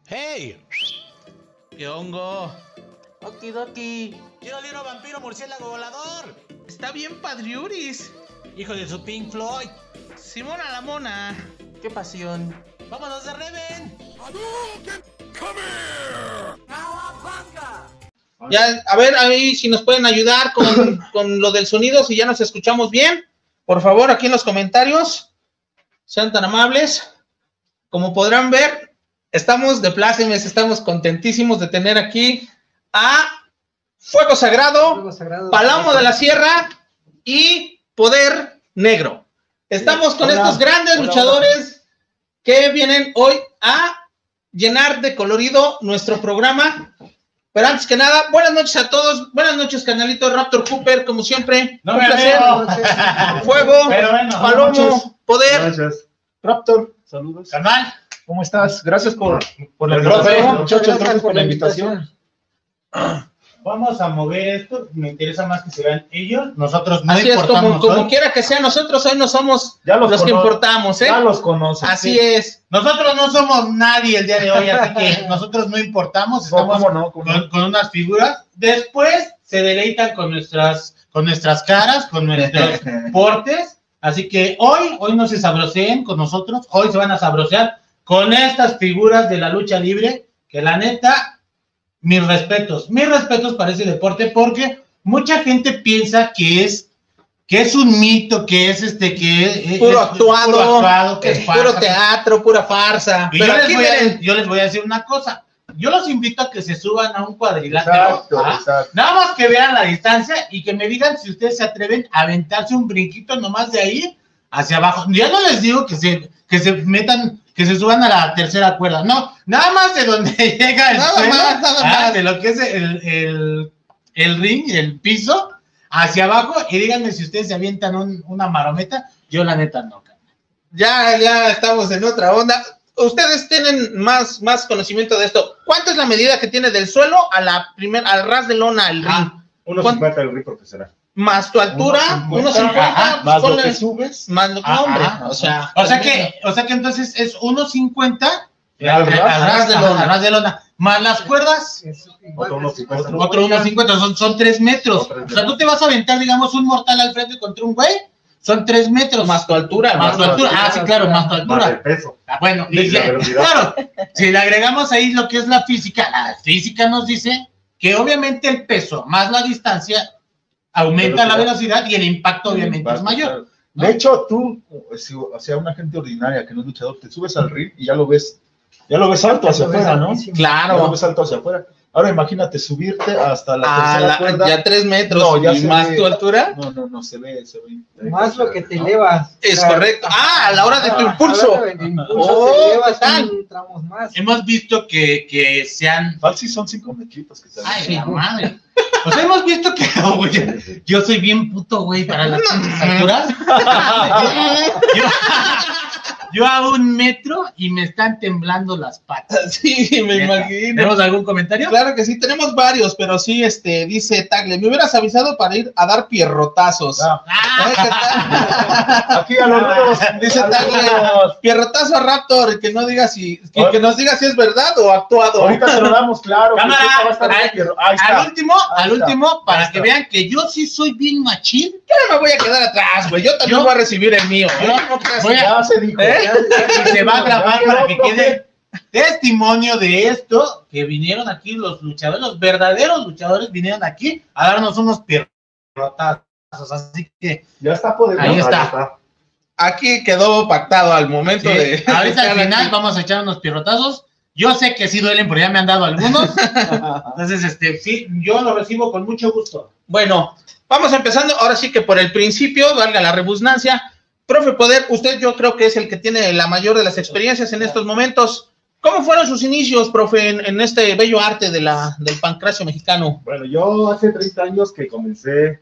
¡Hey! ¿Qué hongo? Okidoki. Quiero libro vampiro murciélago volador. Está bien padriuris. Hijo de su Pink Floyd. Simona la mona. ¡Qué pasión! ¡Vámonos de Reven! Ya, a ver, ahí si nos pueden ayudar con lo del sonido, si ya nos escuchamos bien. Por favor, aquí en los comentarios. Sean tan amables. Como podrán ver, estamos de plácemes, estamos contentísimos de tener aquí a Fuego Sagrado, Palamo de la Sierra y Poder Negro. Estamos con estos grandes luchadores que vienen hoy a llenar de colorido nuestro programa. Pero antes que nada, buenas noches a todos. Buenas noches, canalito Raptor Cooper, como siempre. No un me placer. veo. Fuego, Pero bueno, Palomo, Poder. Gracias. Raptor, saludos. Carnal. ¿Cómo estás? Gracias por la Profe, invitación. Muchachos, gracias por la invitación. Vamos a mover esto. Me interesa más que se vean ellos. Nosotros no Así es, importamos como hoy. quiera que sea, nosotros hoy no somos Ya los que cono- importamos, ¿eh? Ya los conoces. Así es. Nosotros no somos nadie el día de hoy, así que nosotros no importamos. No, Estamos ¿cómo no? ¿Cómo no? con unas figuras. Después se deleitan con nuestras caras, con nuestros portes. Así que hoy no se sabroseen con nosotros. Hoy se van a sabrosear con estas figuras de la lucha libre. Que la neta, mis respetos para ese deporte, porque mucha gente piensa que es un mito, que es Puro actuado, que es puro farsa. teatro, pura farsa. Y Pero aquí miren, yo les voy a decir una cosa. Yo los invito a que se suban a un cuadrilátero. Exacto, ¿ah? exacto. Nada más que vean la distancia y que me digan si ustedes se atreven a aventarse un brinquito nomás de ahí hacia abajo. Ya no les digo que se metan, que se suban a la tercera cuerda. No, nada más de donde llega el suelo, nada más. de lo que es el ring, el piso, hacia abajo. Y díganme si ustedes se avientan una marometa. Yo la neta no. ya estamos en otra onda. Ustedes tienen más conocimiento de esto. ¿Cuánto es la medida que tiene del suelo al ras de lona el ring? 1.50 el ring profesional. Más tu altura, 1.50, Ajá, Más lo ponle- que subes. más lo que Ajá, hombre. ajá. O sea que entonces es 1.50 Al ras de lona. al ras de lona, más las cuerdas, Otro 1.50. otro 1.50, son 3 metros. Son 3 O sea, tú te vas a aventar, digamos, un mortal al frente contra un güey, son 3 metros. más tu altura. Más tu altura. Ah, sí, claro, más tu Más el altura. peso. Ah, bueno, Y la velocidad. claro, si le agregamos ahí lo que es la física nos dice que obviamente el peso más la distancia aumenta la velocidad y el impacto obviamente es mayor. ¿no? De hecho, tú, si a una gente ordinaria que no es luchador, te subes al ring y ya lo ves alto hacia afuera, ¿no? Ya lo Claro. ves alto hacia afuera. Ahora imagínate subirte hasta la tercera cuerda. Ya 3 metros. No, ya y se más ve. tu altura. No, se ve. Más lo que te elevas. Es correcto. A la hora de tu impulso. A la hora de tu impulso Oh, te elevas ¿qué tal? tramos más. Hemos visto que se han... Falsi son 5 metritos que te Ay, la madre. O sea, hemos visto que güey, yo soy bien puto, güey, para las alturas. Yo a 1 metro y me están temblando las patas. Sí, me imagino. ¿Tenemos algún comentario? Claro que sí, tenemos varios, pero sí, dice Tagle, me hubieras avisado para ir a dar pierrotazos. Ah, ¿Qué tal? aquí a los nuevos. Dice Tagle, pierrotazo a Raptor, que no diga que nos diga si es verdad o actuado. Ahorita se lo damos, claro. que Cámara, ahorita va a estar ahí- bien, pero ahí está. Al último, para Ahí que está. vean que yo sí soy bien machín. Yo no me voy a quedar atrás, güey. Yo también Yo- voy a recibir el mío. ¿eh? Voy a- Ya se dijo. ¿Eh? y se va a grabar Ya para quedó, que quede testimonio de esto, que vinieron aquí los luchadores, los verdaderos luchadores vinieron aquí a darnos unos pierrotazos, así que Ya está poderoso. Ahí está. Aquí quedó pactado al momento sí, de... ahorita de al estar final aquí. vamos a echar unos pierrotazos. Yo sé que sí duelen, pero ya me han dado algunos. Entonces, sí, yo lo recibo con mucho gusto. Bueno, vamos empezando. Ahora sí que por el principio, valga la redundancia. Profe Poder, usted yo creo que es el que tiene la mayor de las experiencias en estos momentos. ¿Cómo fueron sus inicios, profe, en este bello arte del pancracio mexicano? Bueno, yo hace 30 años que comencé,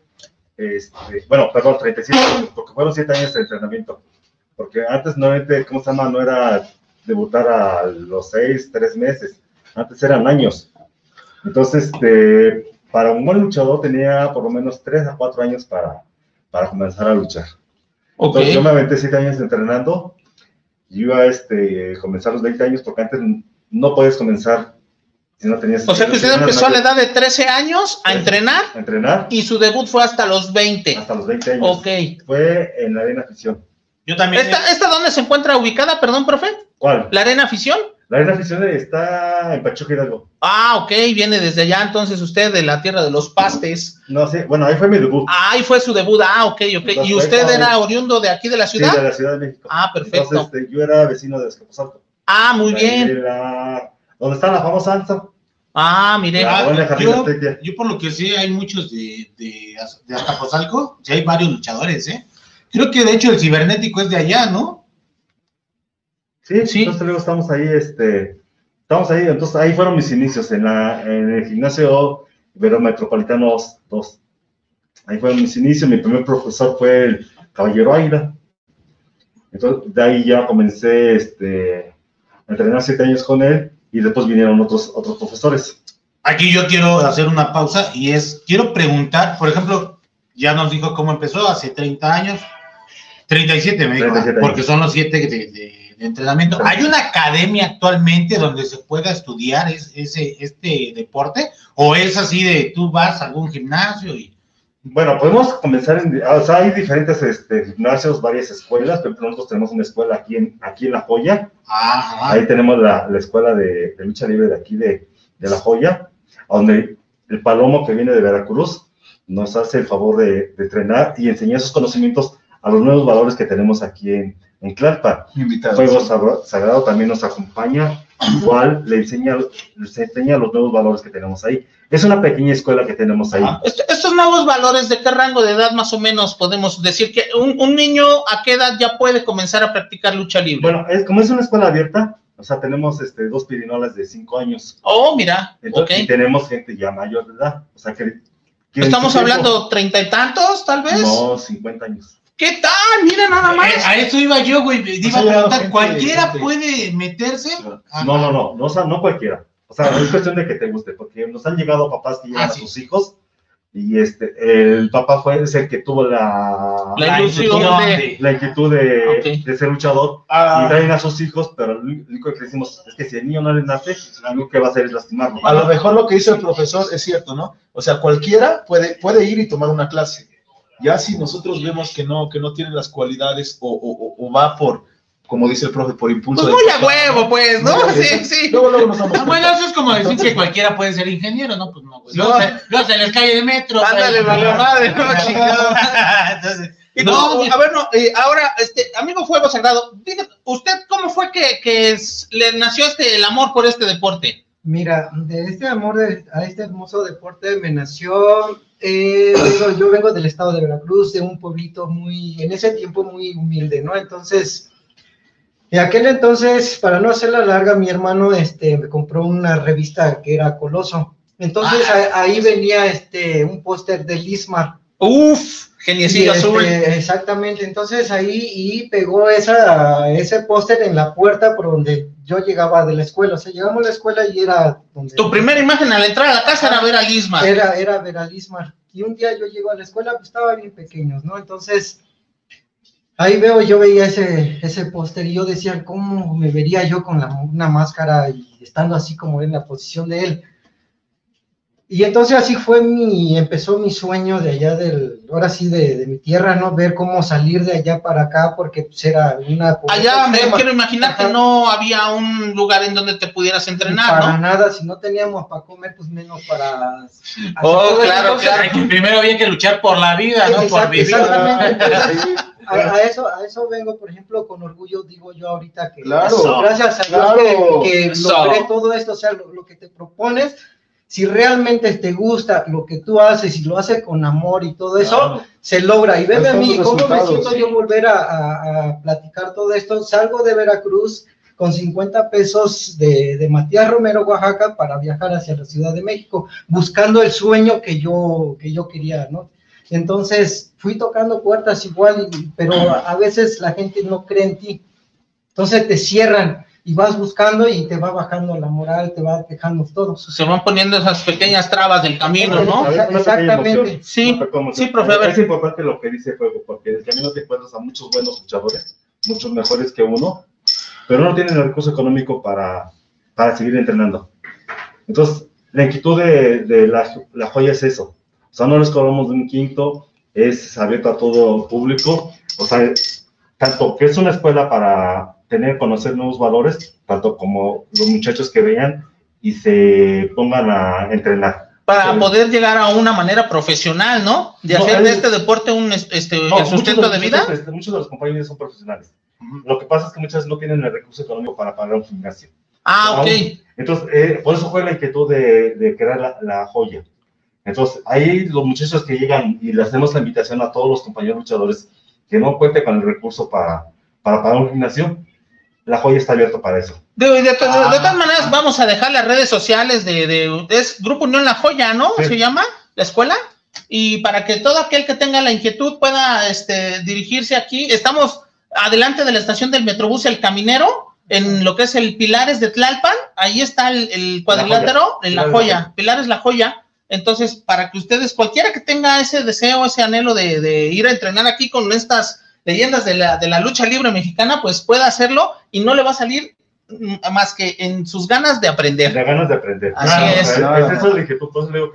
37 años, porque fueron 7 años de entrenamiento. Porque antes no era debutar a los 3 meses. Antes eran años. Entonces, para un buen luchador tenía por lo menos 3 a 4 años para comenzar a luchar. Entonces, yo me aventé 7 años entrenando. Yo iba a comenzar los 20 años porque antes no puedes comenzar si no tenías... O sea que usted empezó a la edad de 13 años a entrenar. A entrenar. Y su debut fue hasta los 20. Hasta los 20 años. Ok. Fue en la Arena Afición. Yo también. ¿Esta dónde se encuentra ubicada, perdón, profe? ¿Cuál? ¿La Arena Afición? La Arena Afición está en Pachuca Hidalgo. Ah, ok, viene desde allá, entonces usted de la tierra de los pastes. No, sí, bueno, ahí fue mi debut. Ah, ahí fue su debut, ok. Entonces, ¿Y usted era oriundo de aquí de la ciudad? Sí, de la Ciudad de México. Ah, perfecto. Entonces, yo era vecino de Azcapotzalco. Ah, muy bien. ¿Dónde está la famosa ANSA? Ah, mire. Yo por lo que sé, hay muchos de Azcapotzalco, sí hay varios luchadores, ¿eh? Creo que de hecho el cibernético es de allá, ¿no? Sí, sí. Entonces luego estamos ahí, entonces ahí fueron mis inicios, en el gimnasio Ibero Metropolitano 2. Ahí fueron mis inicios, mi primer profesor fue el Caballero Águila. Entonces de ahí ya comencé a entrenar 7 años con él, y después vinieron otros profesores. Aquí yo quiero hacer una pausa, y quiero preguntar, por ejemplo, ya nos dijo cómo empezó, hace 30 años, 37 me dijo, 37 porque son los 7 de entrenamiento. ¿Hay una academia actualmente donde se pueda estudiar este deporte? ¿O es así de tú vas a algún gimnasio y...? Bueno, podemos comenzar hay diferentes gimnasios, varias escuelas, pero nosotros tenemos una escuela aquí en La Joya. Ajá. Ahí tenemos la escuela de lucha libre de aquí de La Joya, donde el Palomo, que viene de Veracruz, nos hace el favor de entrenar y enseñar esos conocimientos a los nuevos valores que tenemos aquí en Tlalpan. Fuego Sagrado también nos acompaña, igual le enseña los nuevos valores que tenemos ahí. Es una pequeña escuela que tenemos ahí. Estos nuevos valores, ¿de qué rango de edad más o menos podemos decir que un niño a qué edad ya puede comenzar a practicar lucha libre? Bueno, como es una escuela abierta, o sea, tenemos 2 pirinolas de 5 años. Oh, mira. Entonces, y tenemos gente ya mayor de edad, o sea que... ¿Estamos hablando 30 y tantos, tal vez? No, 50 años. ¿Qué tal? Mira nada más. A eso iba yo, güey. Iba a preguntar, ¿cualquiera puede meterse? No cualquiera. O sea, es cuestión de que te guste, porque nos han llegado papás que llevan a sus hijos, y el papá fue el que tuvo la inquietud de ser luchador, y traen a sus hijos, pero lo único que decimos es que si el niño no le nace, lo único que va a hacer es lastimarlo. A lo mejor lo que dice el profesor es cierto, ¿no? O sea, cualquiera puede ir y tomar una clase. Ya si nosotros vemos que no tiene las cualidades o va por, como dice el profe, por impulso. Pues muy a huevo, pues, ¿no? Sí. Luego nos damos bueno, eso es como decir que cualquiera puede ser ingeniero, ¿no? Pues no, güey. Luego se les cae de metro. Ándale, vale, madre, no, chingado. Ahora, amigo Fuego Sagrado, dígame, ¿usted cómo fue que le nació el amor por este deporte? Mira, de este amor a este hermoso deporte me nació, yo vengo del estado de Veracruz, de un pueblito en ese tiempo muy humilde, ¿no? Entonces, en aquel entonces, para no hacerla larga, mi hermano me compró una revista que era Coloso. Entonces, ahí venía un póster de Lismar. ¡Uf! Geniecillo azul. Exactamente, entonces ahí pegó ese póster en la puerta por donde yo llegaba de la escuela. O sea, llegamos a la escuela y era donde... Tu primera imagen al entrar a la casa era ver a Lismar. Era ver a Lismar. Y un día yo llego a la escuela, pues estaba bien pequeños, ¿no? Entonces, ahí yo veía ese póster y yo decía, ¿cómo me vería yo con una máscara y estando así como en la posición de él? Y entonces así empezó mi sueño de allá ahora sí de mi tierra, ¿no? Ver cómo salir de allá para acá, porque pues era una... Allá me quiero imaginar que no había un lugar en donde te pudieras entrenar, para nada, si no teníamos para comer, pues menos para... claro. Primero había que luchar por la vida, ¿no? Por vivir. Exactamente. A eso vengo, por ejemplo, con orgullo, digo yo ahorita que... Claro. Gracias a Dios que logré todo esto, o sea, lo que te propones... Si realmente te gusta lo que tú haces y lo haces con amor y todo eso, se logra. Y veme a mí, ¿cómo me siento yo volver a platicar todo esto? Salgo de Veracruz con 50 pesos de Matías Romero, Oaxaca, para viajar hacia la Ciudad de México, buscando el sueño que yo quería, ¿no? Entonces, fui tocando puertas igual, pero a veces la gente no cree en ti. Entonces te cierran. Y vas buscando y te va bajando la moral, te va dejando todo. Se van poniendo esas pequeñas trabas del camino, ¿no? Exactamente. Sí, profe, a ver. Es importante lo que dice Fuego, porque en el camino te encuentras a muchos buenos luchadores, muchos mejores que uno, pero no tienen el recurso económico para para seguir entrenando. Entonces, la inquietud de la joya es eso. O sea, no les cobramos de un quinto, es abierto a todo público. O sea, tanto que es una escuela para conocer nuevos valores, tanto como los muchachos que vean y se pongan a entrenar. Para poder llegar a una manera profesional, ¿no? De hacer de este deporte un el sustento de vida. Muchos de los compañeros son profesionales. Lo que pasa es que muchas veces no tienen el recurso económico para pagar un gimnasio. Ah, ok. Entonces, por eso fue la inquietud de crear la joya. Entonces, ahí los muchachos que llegan y le hacemos la invitación a todos los compañeros luchadores que no cuenten con el recurso para pagar un gimnasio, la joya está abierta para eso. De todas maneras, vamos a dejar las redes sociales es Grupo Unión La Joya, ¿no? Sí. ¿Se llama la escuela? Y para que todo aquel que tenga la inquietud pueda dirigirse aquí. Estamos adelante de la estación del Metrobús El Caminero, en lo que es el Pilares de Tlalpan. Ahí está el cuadrilátero, en La Joya. Pilares La Joya. Entonces, para que ustedes, cualquiera que tenga ese deseo, ese anhelo de ir a entrenar aquí con estas leyendas de la lucha libre mexicana, pues pueda hacerlo y no le va a salir más que en sus ganas de aprender. De ganas de aprender. Así es. Es eso de que tú digo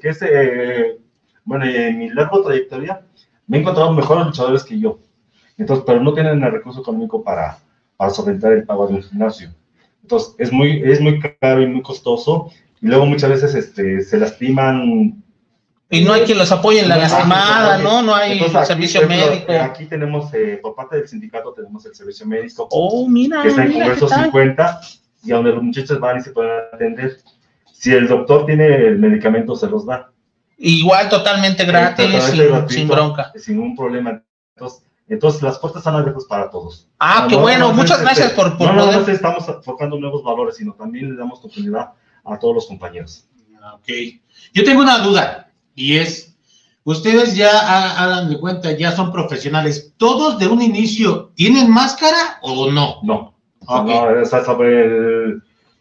bueno, en mi larga trayectoria me he encontrado mejores luchadores que yo. Entonces, pero no tienen el recurso económico para solventar el pago de un gimnasio. Entonces, es muy caro y muy costoso. Y luego muchas veces se lastiman. Y no hay quien los apoye en la lastimada, ¿no? No hay servicio médico. Aquí tenemos, por parte del sindicato, tenemos el servicio médico. Oh, mira. Que está en Congreso 50, y donde los muchachos van y se pueden atender. Si el doctor tiene el medicamento, se los da. Igual, totalmente gratis, sin bronca. Sin un problema. Entonces, las puertas están abiertas para todos. Ah, qué bueno. Muchas gracias por poder. No estamos forjando nuevos valores, sino también le damos oportunidad a todos los compañeros. Ok. Yo tengo una duda. Y ustedes ya hagan de cuenta, ya son profesionales. ¿Todos de un inicio tienen máscara o no? No. Okay. No, o sea, sobre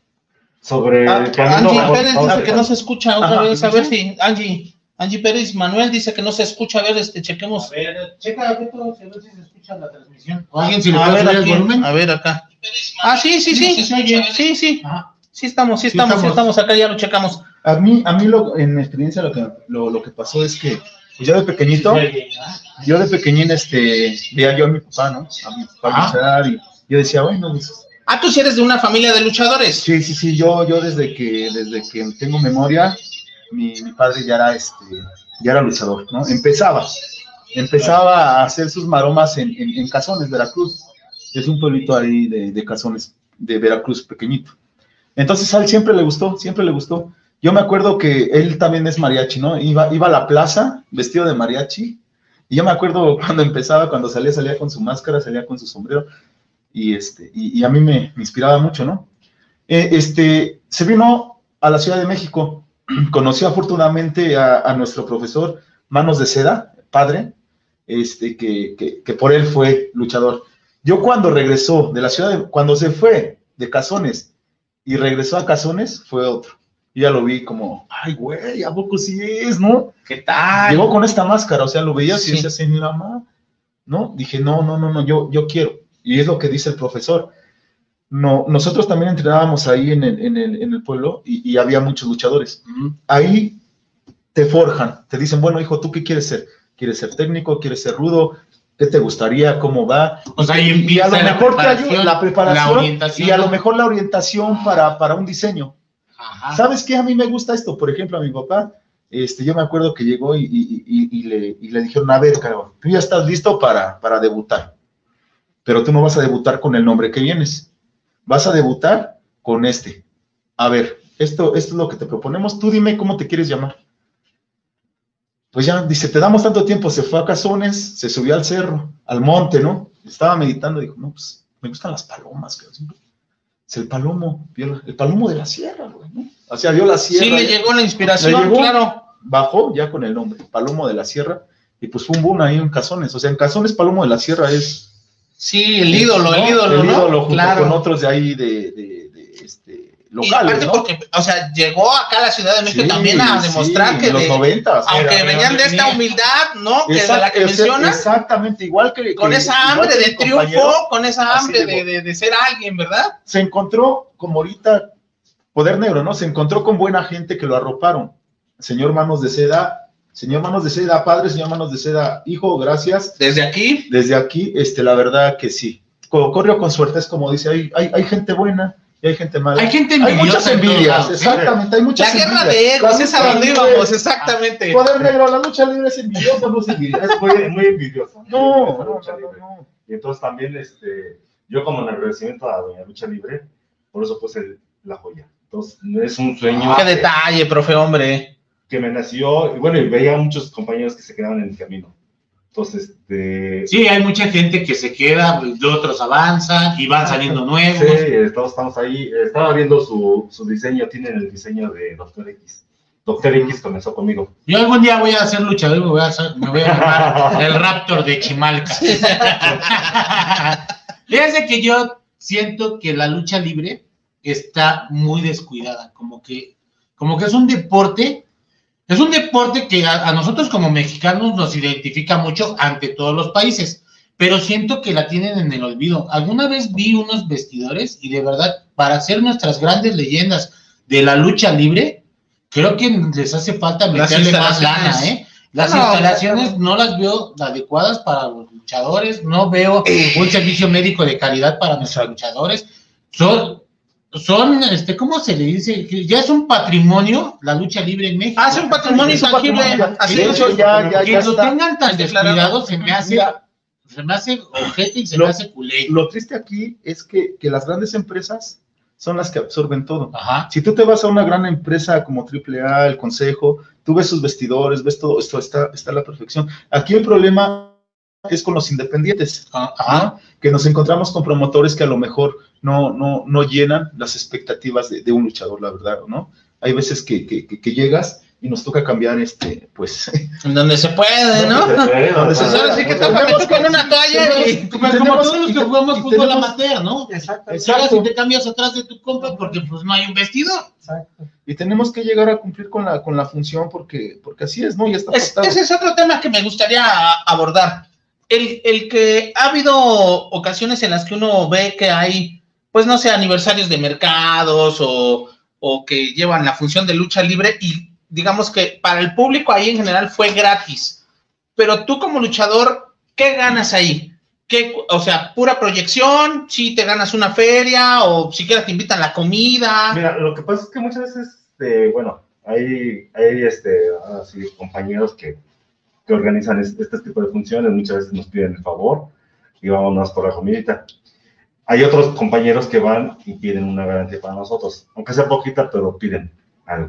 el camino. Angie Pérez dice que no se escucha otra vez. A ver si Angie Pérez Manuel dice que no se escucha. A ver, chequemos. A ver, checa a ver si se escucha la transmisión. ¿O alguien si le puede subir el volumen? A ver acá. Ah, sí. Sí. Ajá. Sí estamos acá, ya lo checamos. A mí en mi experiencia lo que pasó es que pues yo de pequeñín veía yo a mi papá, ¿no? A mi papá luchar y yo decía, bueno, pues, tú sí eres de una familia de luchadores. Sí, yo desde que tengo memoria, mi padre ya era luchador, ¿no? Empezaba a hacer sus maromas en Cazones, Veracruz. Es un pueblito ahí de Cazones, de Veracruz, pequeñito. Entonces a él siempre le gustó. Yo me acuerdo que él también es mariachi, ¿no? Iba a la plaza vestido de mariachi, y yo me acuerdo cuando salía con su máscara, salía con su sombrero, y a mí me inspiraba mucho, ¿no? Se vino a la Ciudad de México, conoció afortunadamente a nuestro profesor Manos de Seda, padre, que por él fue luchador. Yo cuando regresó de la ciudad, cuando se fue de Cazones y regresó a Cazones, fue otro. Y ya lo vi como, ay, güey, ¿a poco sí es, no? ¿Qué tal? Llegó con esta máscara, o sea, lo veía así, decía, señora mamá, ¿no? Dije, no, yo quiero. Y es lo que dice el profesor. No, nosotros también entrenábamos ahí en el pueblo y había muchos luchadores. Ahí te forjan, te dicen, bueno, hijo, ¿tú qué quieres ser? ¿Quieres ser técnico? ¿Quieres ser rudo? ¿Qué te gustaría? ¿Cómo va? O sea, y a lo mejor te ayuda la preparación la y a lo mejor la orientación para un diseño. Ajá. ¿Sabes qué? A mí me gusta esto. Por ejemplo, a mi papá, yo me acuerdo que llegó y le dijeron, a ver, cabrón, tú ya estás listo para debutar, pero tú no vas a debutar con el nombre que vienes, vas a debutar con A ver, esto es lo que te proponemos, tú dime cómo te quieres llamar. Pues ya, dice, te damos tanto tiempo, se fue a Cazones, se subió al cerro, al monte, ¿no? Estaba meditando, dijo, no, pues, me gustan las palomas, cabrón. Es el palomo de la sierra, güey, ¿no? O sea, vio la sierra. Sí, le llegó la inspiración, claro. Bajó ya con el nombre, Palomo de la Sierra, y pues fue un boom ahí en Cazones. O sea, en Cazones, Palomo de la Sierra es... Sí, el ídolo, ¿no? el ídolo, junto con otros de ahí locales, y ¿no? Porque, o sea, llegó acá a la Ciudad de México también a demostrar que en los 90s, aunque venían de esta humildad, ¿no? Que es la que mencionas. Exactamente, igual que con esa hambre de triunfo, con esa hambre de ser alguien, ¿verdad? Se encontró, como ahorita Poder Negro, ¿no? Se encontró con buena gente que lo arroparon. Señor Manos de Seda, padre, señor Manos de Seda, hijo, gracias. Desde aquí, la verdad que sí. Corrió con suerte, es como dice, hay gente buena y hay gente mala. Hay gente envidiosa. Hay muchas envidias, exactamente, hay muchas envidias. La guerra de egos, es a donde íbamos, exactamente. Poder Negro, la lucha libre es envidiosa, no es envidiosa. Es muy envidiosa. No. Y entonces también, yo como en agradecimiento a Doña Lucha Libre, por eso puse la joya. Entonces, es un sueño. Qué detalle, profe, hombre. Que me nació, y bueno, y veía a muchos compañeros que se quedaban en el camino. Entonces, sí, hay mucha gente que se queda, otros avanzan y van saliendo nuevos. Sí, todos estamos ahí. Estaba viendo su diseño, tienen el diseño de Dr. X. Dr. X comenzó conmigo. Yo algún día voy a ser luchador, me voy a llamar el Raptor de Chimalca. Fíjense que yo siento que la lucha libre está muy descuidada, como que es un deporte. Es un deporte que a nosotros como mexicanos nos identifica mucho ante todos los países, pero siento que la tienen en el olvido. Alguna vez vi unos vestidores y de verdad, para ser nuestras grandes leyendas de la lucha libre, creo que les hace falta meterle más lana, ¿eh? Las instalaciones no las veo adecuadas para los luchadores, no veo un servicio médico de calidad para nuestros luchadores. Son, ¿cómo se le dice? Ya es un patrimonio la lucha libre en México. Es un patrimonio intangible. Así de hecho, ya que lo está. tengan tan descuidado se me hace ojete y se me hace culé. Lo triste aquí es que las grandes empresas son las que absorben todo. Ajá. Si tú te vas a una gran empresa como AAA, el Consejo, tú ves sus vestidores, ves todo esto, está a la perfección. Aquí el problema es con los independientes, ¿no? Que nos encontramos con promotores que a lo mejor no llenan las expectativas de un luchador, la verdad, ¿no? Hay veces que llegas y nos toca cambiar, pues... En donde se puede, ¿no? Así que toca meter con una toalla y... Como todos los que jugamos fútbol amateur, ¿no? Exacto. Y te cambias atrás de tu compa porque pues no hay un vestido. Exacto. Y tenemos que llegar a cumplir con la función porque así es, ¿no? Ya está pactado. Ese es otro tema que me gustaría abordar. El que ha habido ocasiones en las que uno ve que hay, pues no sé, aniversarios de mercados o que llevan la función de lucha libre y digamos que para el público ahí en general fue gratis. Pero tú como luchador, ¿qué ganas ahí? O sea, pura proyección, si te ganas una feria o siquiera te invitan la comida. Mira, lo que pasa es que muchas veces, hay así, compañeros que organizan este tipo de funciones, muchas veces nos piden el favor y vamos por la comidita. Hay otros compañeros que van y piden una garantía para nosotros, aunque sea poquita, pero piden algo.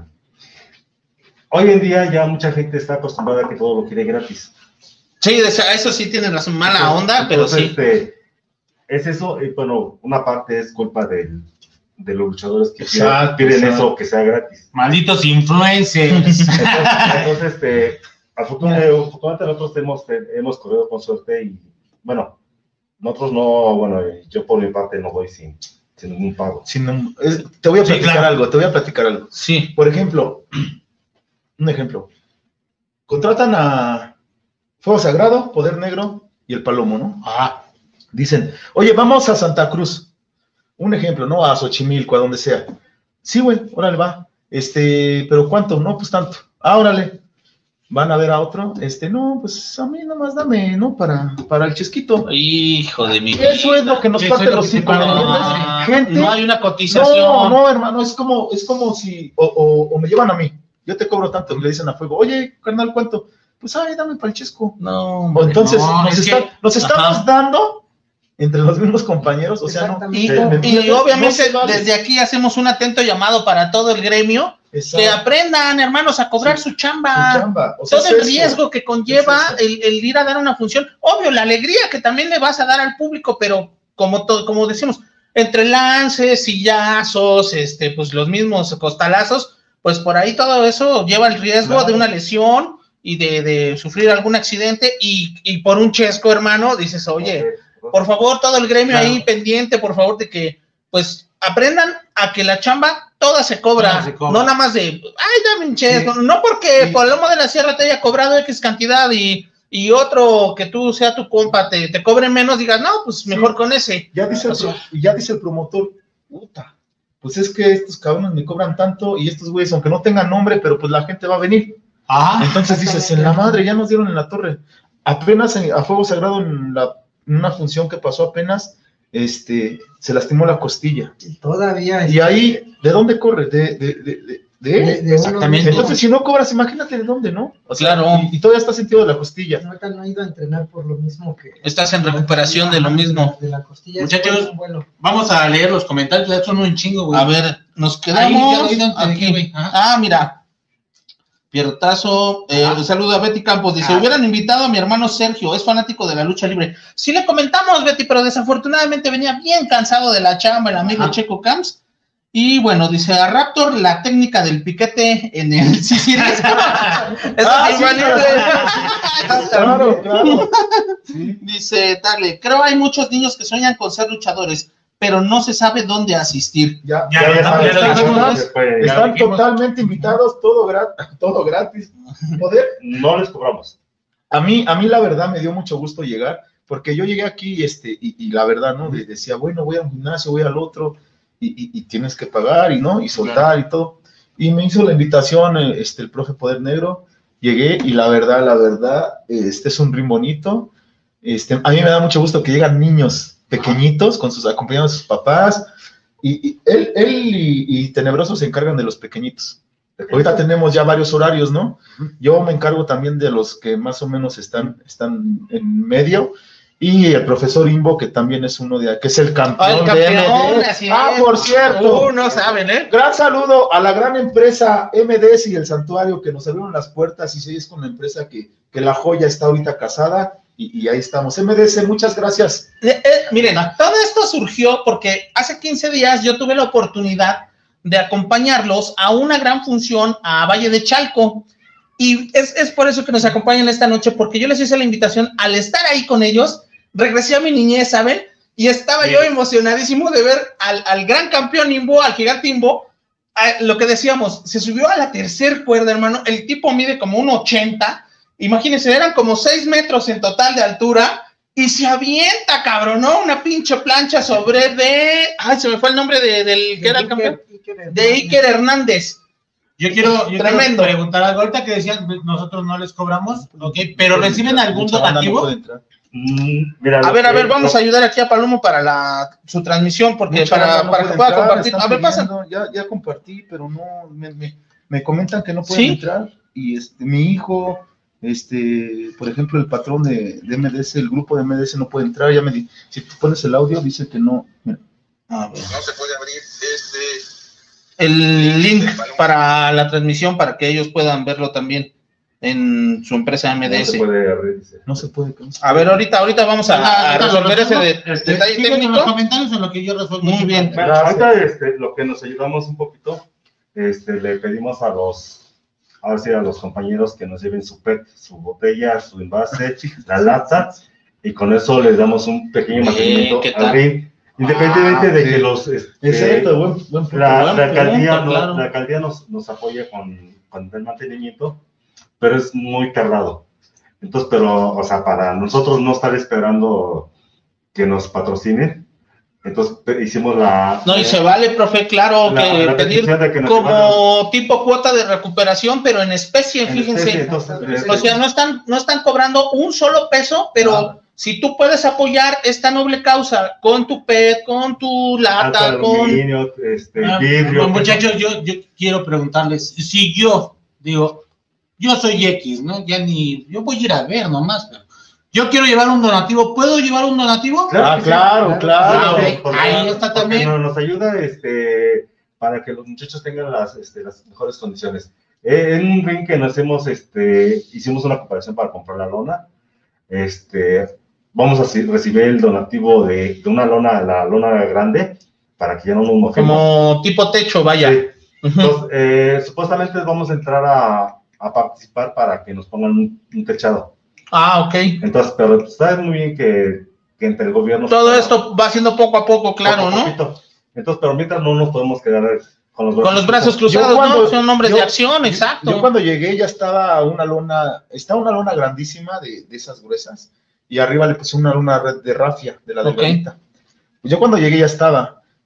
Hoy en día ya mucha gente está acostumbrada a que todo lo quiere gratis. Sí, eso sí tienen la mala onda, pero sí. Es eso, y bueno, una parte es culpa de los luchadores que piden eso, que sea gratis. Malditos influencers. Entonces, afortunadamente nosotros hemos corrido con suerte y, bueno, nosotros yo por mi parte no voy sin ningún pago. Te voy a platicar algo. Sí. Por ejemplo, un ejemplo. Contratan a Fuego Sagrado, Poder Negro y el Palomo, ¿no? Dicen, oye, vamos a Santa Cruz. Un ejemplo, ¿no? A Xochimilco, a donde sea. Sí, güey, órale, va. ¿Pero cuánto? No, pues tanto. Órale. Van a ver a otro, no, pues a mí nomás dame, ¿no? Para el chesquito. Hijo de mi... Eso es lo que nos parte los gente. No hay una cotización. No, hermano, es como si, o me llevan a mí, yo te cobro tanto, y le dicen a Fuego, oye, carnal, ¿cuánto? Pues, dame para el chesco. No, entonces, nos estamos dando entre los mismos compañeros, o sea, no. Y obviamente desde aquí hacemos un atento llamado para todo el gremio. Exacto. Que aprendan, hermanos, a cobrar su chamba. O sea, todo el riesgo que conlleva el ir a dar una función. Obvio, la alegría que también le vas a dar al público, pero como decimos, entre lances, sillazos, pues los mismos costalazos, pues por ahí todo eso lleva el riesgo de una lesión y de sufrir algún accidente y por un chesco, hermano, dices, oye, por favor, todo el gremio ahí pendiente, por favor, de que, pues, aprendan a que la chamba toda se cobra, no nada más de, dame un chesco, no porque por el lomo de la sierra te haya cobrado X cantidad y otro que tú sea tu compa te cobre menos, digas, no, pues mejor con ese. Ya dice el promotor, puta, pues es que estos cabrones me cobran tanto y estos güeyes, aunque no tengan nombre, pero pues la gente va a venir. Entonces dices, en la madre, ya nos dieron en la torre. Apenas a Fuego Sagrado, en una función que pasó apenas, se lastimó la costilla. Todavía. Y ahí, ¿de dónde corre? Exactamente. Entonces, si no cobras, imagínate de dónde, ¿no? O sea, Claro. Y todavía está sentido de la costilla. No ha ido a entrenar por lo mismo que... Estás en recuperación de lo mismo. De la costilla. Muchachos, Bueno. vamos a leer los comentarios, ya son un chingo, güey. A ver, nos quedamos Ahí, ¿dónde te dejé, aquí. güey? Ajá. Mira. Pierrotazo, saludo a Betty Campos, dice, hubieran invitado a mi hermano Sergio, es fanático de la lucha libre. Sí le comentamos, Betty, pero desafortunadamente venía bien cansado de la chamba, el amigo Checo Camps. Y bueno, dice, a Raptor, la técnica del piquete en el... Sí, Claro. Dice, dale, creo hay muchos niños que sueñan con ser luchadores, pero no se sabe dónde asistir. Están totalmente invitados, todo gratis. Poder. No les cobramos. A mí la verdad me dio mucho gusto llegar, porque yo llegué aquí y la verdad, ¿no? Decía, bueno, voy a un gimnasio, voy al otro, y tienes que pagar, y soltar y todo. Y me hizo la invitación el profe Poder Negro, llegué y la verdad, este es un ring bonito. A mí me da mucho gusto que llegan niños pequeñitos acompañados de sus papás, y él y Tenebroso se encargan de los pequeñitos. Ahorita tenemos ya varios horarios, ¿no? Yo me encargo también de los que más o menos están en medio, y el profesor Imbo, que también es uno que es el campeón de MD. Por cierto. No saben, ¿eh? Gran saludo a la gran empresa MDS y el Santuario, que nos abrieron las puertas, y sí es con la empresa que la joya está ahorita casada, y ahí estamos. MDS, muchas gracias. Miren, todo esto surgió porque hace 15 días yo tuve la oportunidad de acompañarlos a una gran función a Valle de Chalco, y es por eso que nos acompañan esta noche, porque yo les hice la invitación. Al estar ahí con ellos, regresé a mi niñez, ¿saben? Y estaba yo emocionadísimo de ver al gran campeón Imbo, al gigante Imbo. Lo que decíamos, se subió a la tercer cuerda, hermano. El tipo mide como 1.80, imagínense, eran como 6 metros en total de altura, y se avienta, cabrón, ¿no? Una pinche plancha sobre se me fue el nombre del que era el campeón. De Iker Hernández. Yo quiero Tremendo. preguntar algo. Ahorita que decían, nosotros no les cobramos, ¿ok? ¿Pero reciben algún donativo? Mira, A ver, vamos a ayudar aquí a Palomo para su transmisión, porque para que pueda compartir. A ver, pasa. Ya compartí, pero no, me comentan que no pueden entrar, y mi hijo, por ejemplo, el patrón de MDS, el grupo de MDS no puede entrar. Si tú pones el audio, dice que no. Mira. A ver. No se puede abrir el link para la transmisión, para que ellos puedan verlo también en su empresa MDS. No se puede abrir, dice. No se puede. A ver, ahorita vamos a resolver ese detalle técnico. En los comentarios en lo que yo resuelvo. Muy bien. Bueno, ahorita lo que nos ayudamos un poquito, le pedimos a los compañeros que nos lleven su PET, su botella, su envase, la lata, y con eso les damos un pequeño mantenimiento al ring. Independientemente de que la alcaldía nos apoya con el mantenimiento, pero es muy tardado. Entonces, o sea, para nosotros no estar esperando que nos patrocinen, entonces hicimos No, y se vale, profe, claro, que pedir como tipo cuota de recuperación, pero en especie, fíjense. Entonces, o sea, no están cobrando un solo peso, pero si tú puedes apoyar esta noble causa con tu PET, con tu lata, con vidrio. Muchachos, yo quiero preguntarles, si yo digo, yo soy X, ¿no? Yo voy a ir a ver nomás, pero yo quiero llevar un donativo. ¿Puedo llevar un donativo? Claro. Ahí está también. Nos ayuda para que los muchachos tengan las mejores condiciones. En un ring que hicimos una cooperación para comprar la lona. Vamos a recibir el donativo de una lona, la lona grande, para que ya no nos mojemos. Como tipo techo, vaya. Sí. Entonces, supuestamente vamos a entrar a participar para que nos pongan un techado. Ok. Entonces, pero sabes muy bien que entre el gobierno... Todo esto va haciendo poco a poco, claro, ¿no? Entonces, pero mientras no nos podemos quedar con los brazos cruzados, ¿no? Son hombres de acción, exacto. Yo cuando llegué ya estaba una lona grandísima de esas gruesas, y arriba le puse una lona de rafia, de la delgadita. Pues yo cuando llegué ya estaba,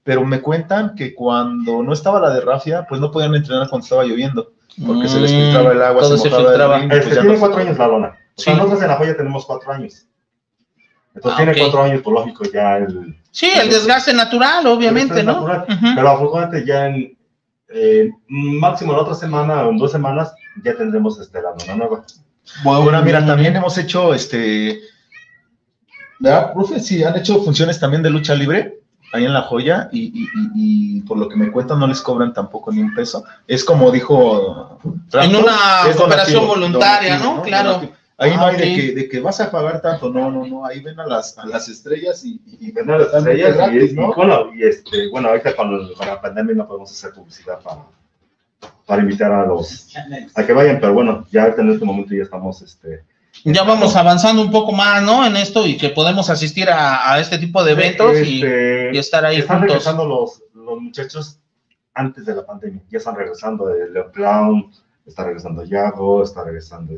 pero me cuentan que cuando no estaba la de rafia, pues no podían entrenar cuando estaba lloviendo, porque se les filtraba el agua, todo se filtraba. el ring, pues ya tiene no- 4 años la lona. O sea, Sí. nosotros en la joya tenemos 4 años. Entonces Ah, tiene ok. 4 años, por lógico, ya el... Sí, el desgaste natural, obviamente, el ¿no? natural. Ujú. Pero afortunadamente ya en máximo la otra semana o en 2 semanas ya tendremos la lona nueva. Bueno, mira, también hemos hecho, ¿verdad, profe? Sí, han hecho funciones también de lucha libre ahí en La Joya y por lo que me cuentan no les cobran tampoco ni un peso. Es como dijo Raptor, En una es cooperación donativo, voluntaria, donativo, ¿no? Claro. Donativo. Ahí no hay ok. de que vas a pagar tanto, no, ahí ven a las estrellas y Ven a las estrellas gratis, ¿no? bueno, ahorita con la pandemia no podemos hacer publicidad para invitar a que vayan, pero bueno, ya ahorita en este momento ya estamos, Ya vamos avanzando un poco más, ¿no? En esto y que podemos asistir a este tipo de eventos y estar ahí están juntos. regresando los muchachos antes de la pandemia, ya están regresando Leo Clown, está regresando Yago, está regresando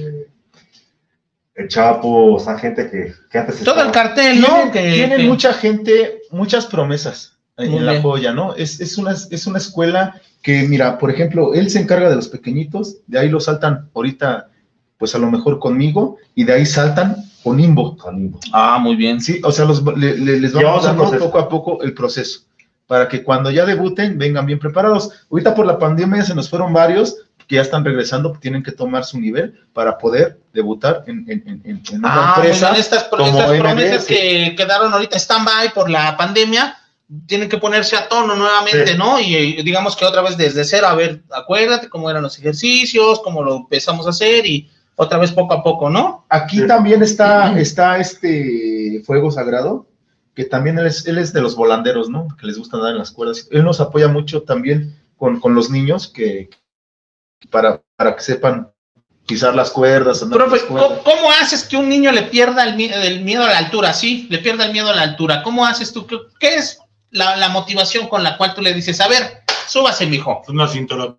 el Chapo, o sea, gente que antes Todo el estaba- cartel, ¿no? Tienen mucha gente, muchas promesas Muy en La bien. Joya, ¿no? Es una escuela que, mira, por ejemplo, él se encarga de los pequeñitos, de ahí lo saltan ahorita, pues a lo mejor conmigo, y de ahí saltan con Imbo. Ah, muy bien. Sí, o sea, les Llevamos vamos el dando proceso. poco a poco el proceso, para que cuando ya debuten vengan bien preparados. Ahorita por la pandemia se nos fueron varios que ya están regresando, tienen que tomar su nivel para poder debutar en una empresa. Muy bien. Estas como promesas MBS. que quedaron ahorita stand-by por la pandemia, tienen que ponerse a tono nuevamente, Sí. ¿no? Y digamos que otra vez desde cero, a ver, acuérdate cómo eran los ejercicios, cómo lo empezamos a hacer y otra vez poco a poco, ¿no? Aquí Sí. también está Fuego Sagrado, que también él es de los volanderos, ¿no? Que les gusta andar en las cuerdas. Él nos apoya mucho también con los niños para que sepan pisar las cuerdas. Andar Profe, por las cuerdas. ¿cómo haces que un niño le pierda el miedo a la altura? Sí, le pierda el miedo a la altura. ¿Cómo haces tú? ¿Qué es la motivación con la cual tú le dices, a ver, súbase, mijo? Una cintura.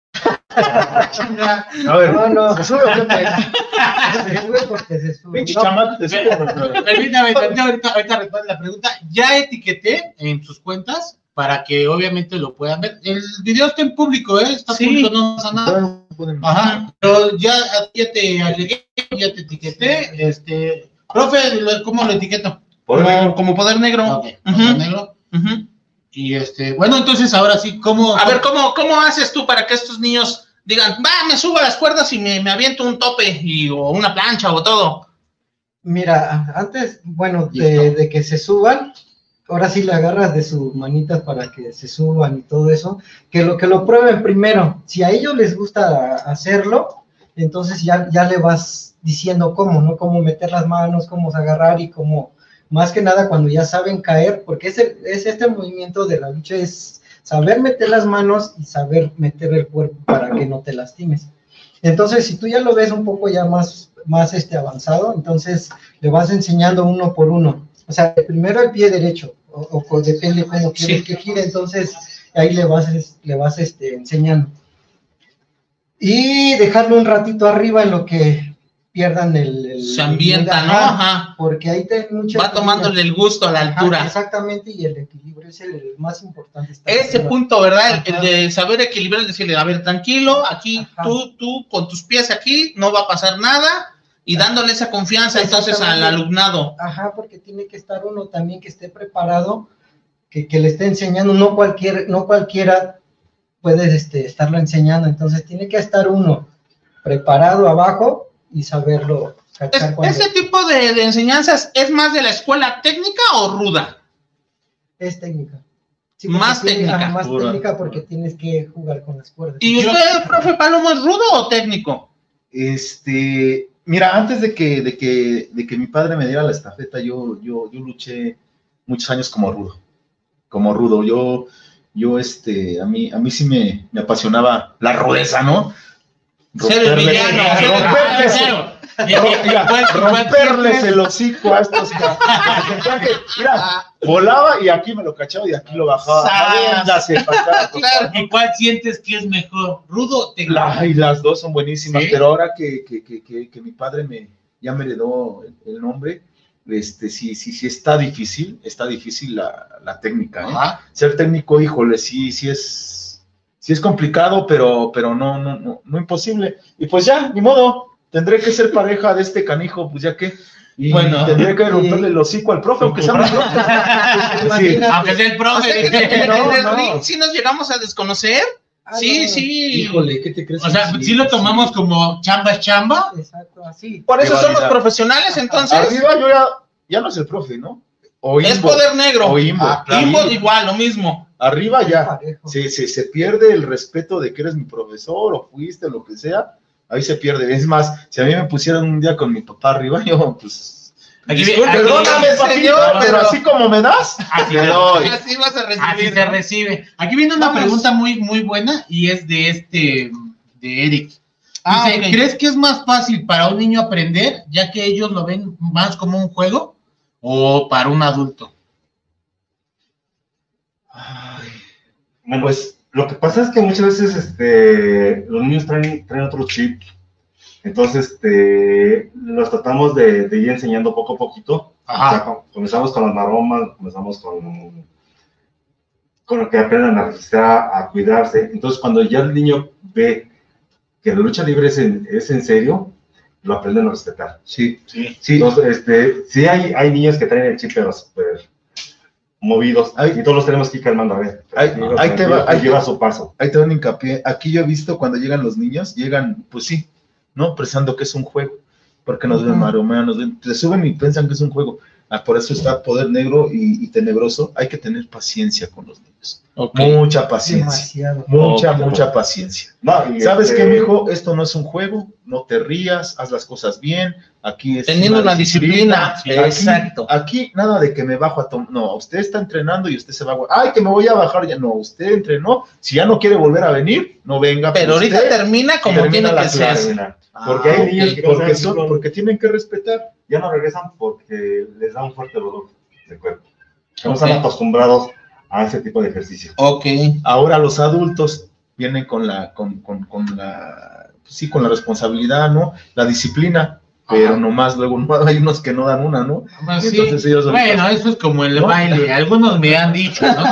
A ver, No, se sube, Pepe. se sube porque se sube. Pinche No, chamaco, te sube, Pepe. Permítame, ahorita responde la pregunta. Ya etiqueté en sus cuentas para que obviamente lo puedan ver. El video está en público, está Sí. público, no pasa nada. Ajá, pero ya te agregué, ya te etiqueté. Profe, ¿cómo lo etiqueto? Como poder negro. Ok, Ujú, negro. ujú. Y bueno, entonces ahora sí, ¿cómo? A ver, ¿cómo haces tú para que estos niños digan, va, me subo a las cuerdas y me aviento un tope o una plancha o todo? Mira, antes, bueno, Listo. de que se suban, ahora sí le agarras de sus manitas para que se suban y todo eso, que lo prueben primero. Si a ellos les gusta hacerlo, entonces ya le vas diciendo cómo, ¿no? Cómo meter las manos, cómo agarrar y cómo, más que nada cuando ya saben caer, porque es este movimiento de la lucha, es saber meter las manos y saber meter el cuerpo para que no te lastimes. Entonces, si tú ya lo ves un poco ya más avanzado, entonces le vas enseñando uno por uno. O sea, primero el pie derecho, o depende cómo quieres que gire, entonces ahí le vas enseñando. Y dejarlo un ratito arriba en lo que pierdan Se ambienta, ¿no? Ajá. Porque ahí te Va tomándole el gusto a la altura. Ajá, exactamente, y el equilibrio es el más importante. Ese arriba. punto, ¿verdad? El Ajá. de saber equilibrar, decirle, a ver, tranquilo, aquí Ajá. tú con tus pies aquí, no va a pasar nada, y dándole esa confianza entonces al Exactamente. alumnado. Ajá, porque tiene que estar uno también que esté preparado, que le esté enseñando, no cualquiera puede estarlo enseñando, entonces tiene que estar uno preparado abajo y saberlo cachar cuando ¿Ese tipo de enseñanzas es más de la escuela técnica o ruda? es técnica. Sí, Más porque técnica. ajá, más Pura. técnica porque tienes que jugar con las cuerdas. ¿Y usted, profe Palomo, es rudo o técnico? Mira, antes de que mi padre me diera la estafeta, yo luché muchos años como rudo. A mí sí me apasionaba la rudeza, ¿no? Ser el villano. Romperles el hocico a estos mira, volaba y aquí me lo cachaba y aquí lo bajaba. Aviéndase, pasaba. Claro. ¿Y cuál sientes que es mejor? ¿Rudo o técnico? Y las dos son buenísimas, ¿Sí? pero ahora que mi padre ya me heredó el nombre, sí está difícil la técnica, ¿eh? Ser técnico, híjole, sí es complicado, pero no imposible. Y pues ya, ni modo, tendré que ser pareja de este canijo, pues ya que. Y bueno, tendría que romperle el hocico al profe, aunque sea el profe. Sí. Aunque sea el profe. En el ring sí nos llegamos a desconocer. Sí. Híjole, ¿qué te crees? O sea, sí lo tomamos como chamba es chamba. Exacto, así. Por eso somos profesionales, entonces. Arriba yo ya no es el profe, ¿no? O es Imbo. Poder Negro. O Imbo. Imbo igual, lo mismo. Arriba ya. Se pierde el respeto de que eres mi profesor o fuiste, lo que sea. Ahí se pierde. Es más, si a mí me pusieran un día con mi papá arriba, yo pues... Perdóname, papito, pero así como me das, así te doy. Así vas a recibir. Así se recibe. Aquí viene una pregunta muy buena y es de Eric. Dice, Okay. ¿crees que es más fácil para un niño aprender, ya que ellos lo ven más como un juego, o para un adulto? Bueno, pues lo que pasa es que muchas veces los niños traen otro chip. Entonces, los tratamos de ir enseñando poco a poquito. O sea, comenzamos con las maromas, comenzamos con lo que aprendan a registrar, a cuidarse. Entonces, cuando ya el niño ve que la lucha libre es en serio, lo aprenden a respetar. Sí. Entonces, sí hay niños que traen el chip, pero súper movidos, y todos los tenemos que ir calmando. A ver, ahí te va, lleva su paso. Ahí te da un hincapié. Aquí yo he visto cuando llegan los niños, pues sí, ¿no? Pensando que es un juego, porque nos ven maromear, se suben y piensan que es un juego. Por eso está Poder Negro y Tenebroso. Hay que tener paciencia con los niños. Okay. Mucha paciencia. Mucha paciencia. No, ¿Sabes qué, mijo? Esto no es un juego. No te rías, haz las cosas bien. Aquí es teniendo una disciplina. Exacto. Aquí nada de que me bajo a tomar. No, usted está entrenando y usted se va a... ¡Ay, que me voy a bajar! Ya no, usted entrenó. Si ya no quiere volver a venir, no venga. Pero ahorita termina como tiene que ser. Porque hay niños que porque tienen que respetar. Ya no regresan porque les da un fuerte dolor de cuerpo. No están acostumbrados a ese tipo de ejercicio. Ok. Ahora los adultos vienen con la responsabilidad, ¿no? La disciplina, pero nomás luego hay unos que no dan una, ¿no? Sí. Entonces ellos bueno, eso es como el baile. Algunos me han dicho, ¿no?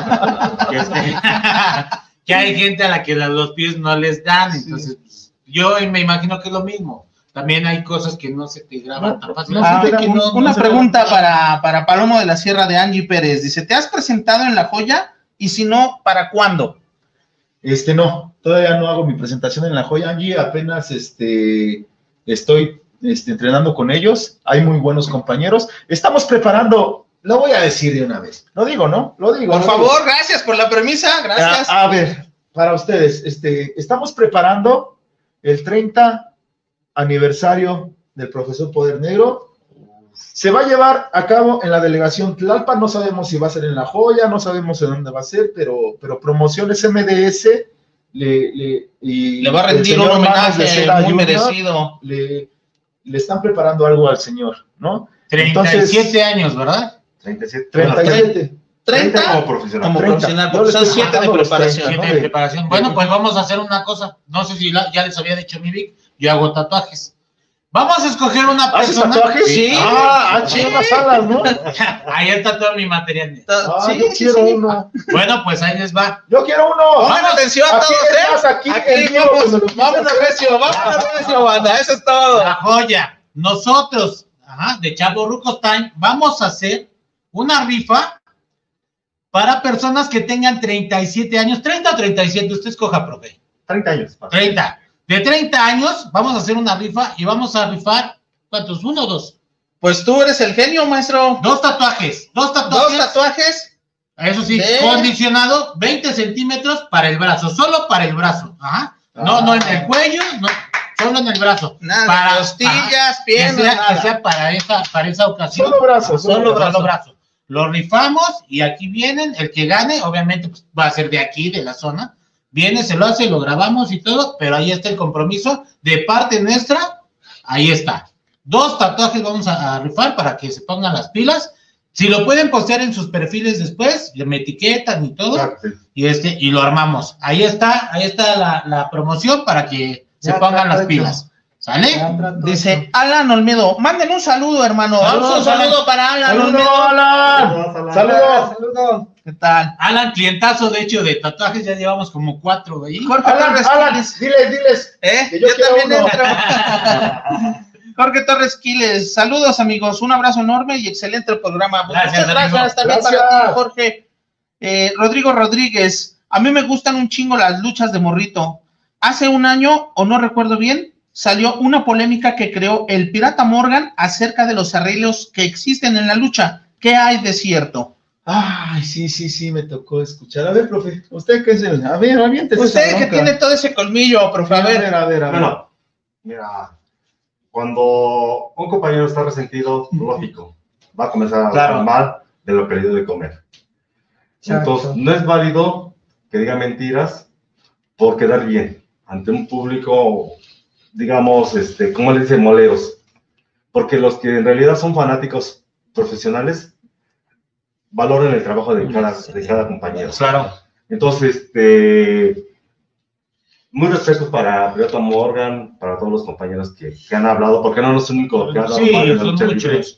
que hay gente a la que los pies no les dan, entonces yo me imagino que es lo mismo. También hay cosas que no se te graban tan fácil. Una pregunta para Palomo de la Sierra, de Angie Pérez. Dice, ¿te has presentado en La Joya? Y si no, ¿para cuándo? No, todavía no hago mi presentación en La Joya, Angie. Apenas estoy entrenando con ellos. Hay muy buenos compañeros. Estamos preparando, lo voy a decir de una vez. Lo digo, ¿no? Lo digo. Por favor, gracias por la premisa. Gracias. A ver, para ustedes, estamos preparando el 30 aniversario del profesor Poder Negro. Se va a llevar a cabo en la delegación Tlalpan. No sabemos si va a ser en La Joya, no sabemos en dónde va a ser, pero Promociones MDS le va a rendir un homenaje muy merecido. Le están preparando algo al señor, ¿no? 37 años, ¿verdad? 37. 30 como profesional. Como profesional, porque son 7 de preparación. 7 de preparación. Bueno, pues vamos a hacer una cosa. No sé si ya les había dicho mi Vic, yo hago tatuajes. Vamos a escoger una persona. ¿Haces tatuajes? Sí. Unas alas, ¿no? Ahí está todo mi material. Yo quiero uno. Bueno, pues ahí les va. Yo quiero uno. Pongan atención a todos, Aquí vámonos recio, banda, eso es todo. La Joya. Nosotros, de Chavorrucos Time, vamos a hacer una rifa para personas que tengan 37 años, 30 o 37, usted escoja, profe. 30 años. 30. De 30 años, vamos a hacer una rifa y vamos a rifar, ¿cuántos? ¿1 o 2? Pues tú eres el genio, maestro. 2 tatuajes. 2 tatuajes. Eso sí, condicionado, 20 centímetros para el brazo, solo para el brazo. No en el cuello, no, solo en el brazo. Nada, para costillas, piernas, que sea para esa ocasión. Solo brazo. Lo rifamos y aquí vienen, el que gane, obviamente pues, va a ser de aquí, de la zona. Viene, se lo hace, lo grabamos y todo, pero ahí está el compromiso de parte nuestra. Ahí está. 2 tatuajes vamos a rifar para que se pongan las pilas. Si lo pueden postear en sus perfiles después, me etiquetan y todo. Claro, sí. Y lo armamos. Ahí está la promoción para que se pongan las pilas. ¿Sale? Dice Alan Olmedo, manden un saludo, hermano. Saludos, Un saludo para Alan ¡Saludos, Olmedo. Alan! ¡Saludos! Saludos. ¿Qué tal? Alan, clientazo, de hecho, de tatuajes, ya llevamos como 4 ahí. Jorge Alan, Torres Alan, Quiles. diles. Que yo quiero también uno. entro. Jorge Torres Quiles, saludos amigos, un abrazo enorme y excelente programa. Gracias, Muchas gracias amigo. también Gracias. para ti, Jorge. Rodrigo Rodríguez, a mí me gustan un chingo las luchas de morrito. Hace un año, o no recuerdo bien, salió una polémica que creó el Pirata Morgan acerca de los arreglos que existen en la lucha. ¿Qué hay de cierto? Ay, sí, me tocó escuchar. A ver, profe, ¿usted qué es el? A ver, aviéntese esa Usted que bronca. tiene todo ese colmillo, profe, a ver. a ver. Bueno, mira, cuando un compañero está resentido, lógico, va a comenzar a hablar mal de lo que le dio de comer. Entonces, no es válido que diga mentiras por quedar bien ante un público, digamos, ¿cómo le dicen? Moleros. Porque los que en realidad son fanáticos profesionales valoran el trabajo de cada compañero. Claro. Entonces, muy respeto para Pirata Morgan, para todos los compañeros que han hablado, porque no es el único que ha hablado. Sí, mal de la son lucha muchos. libre.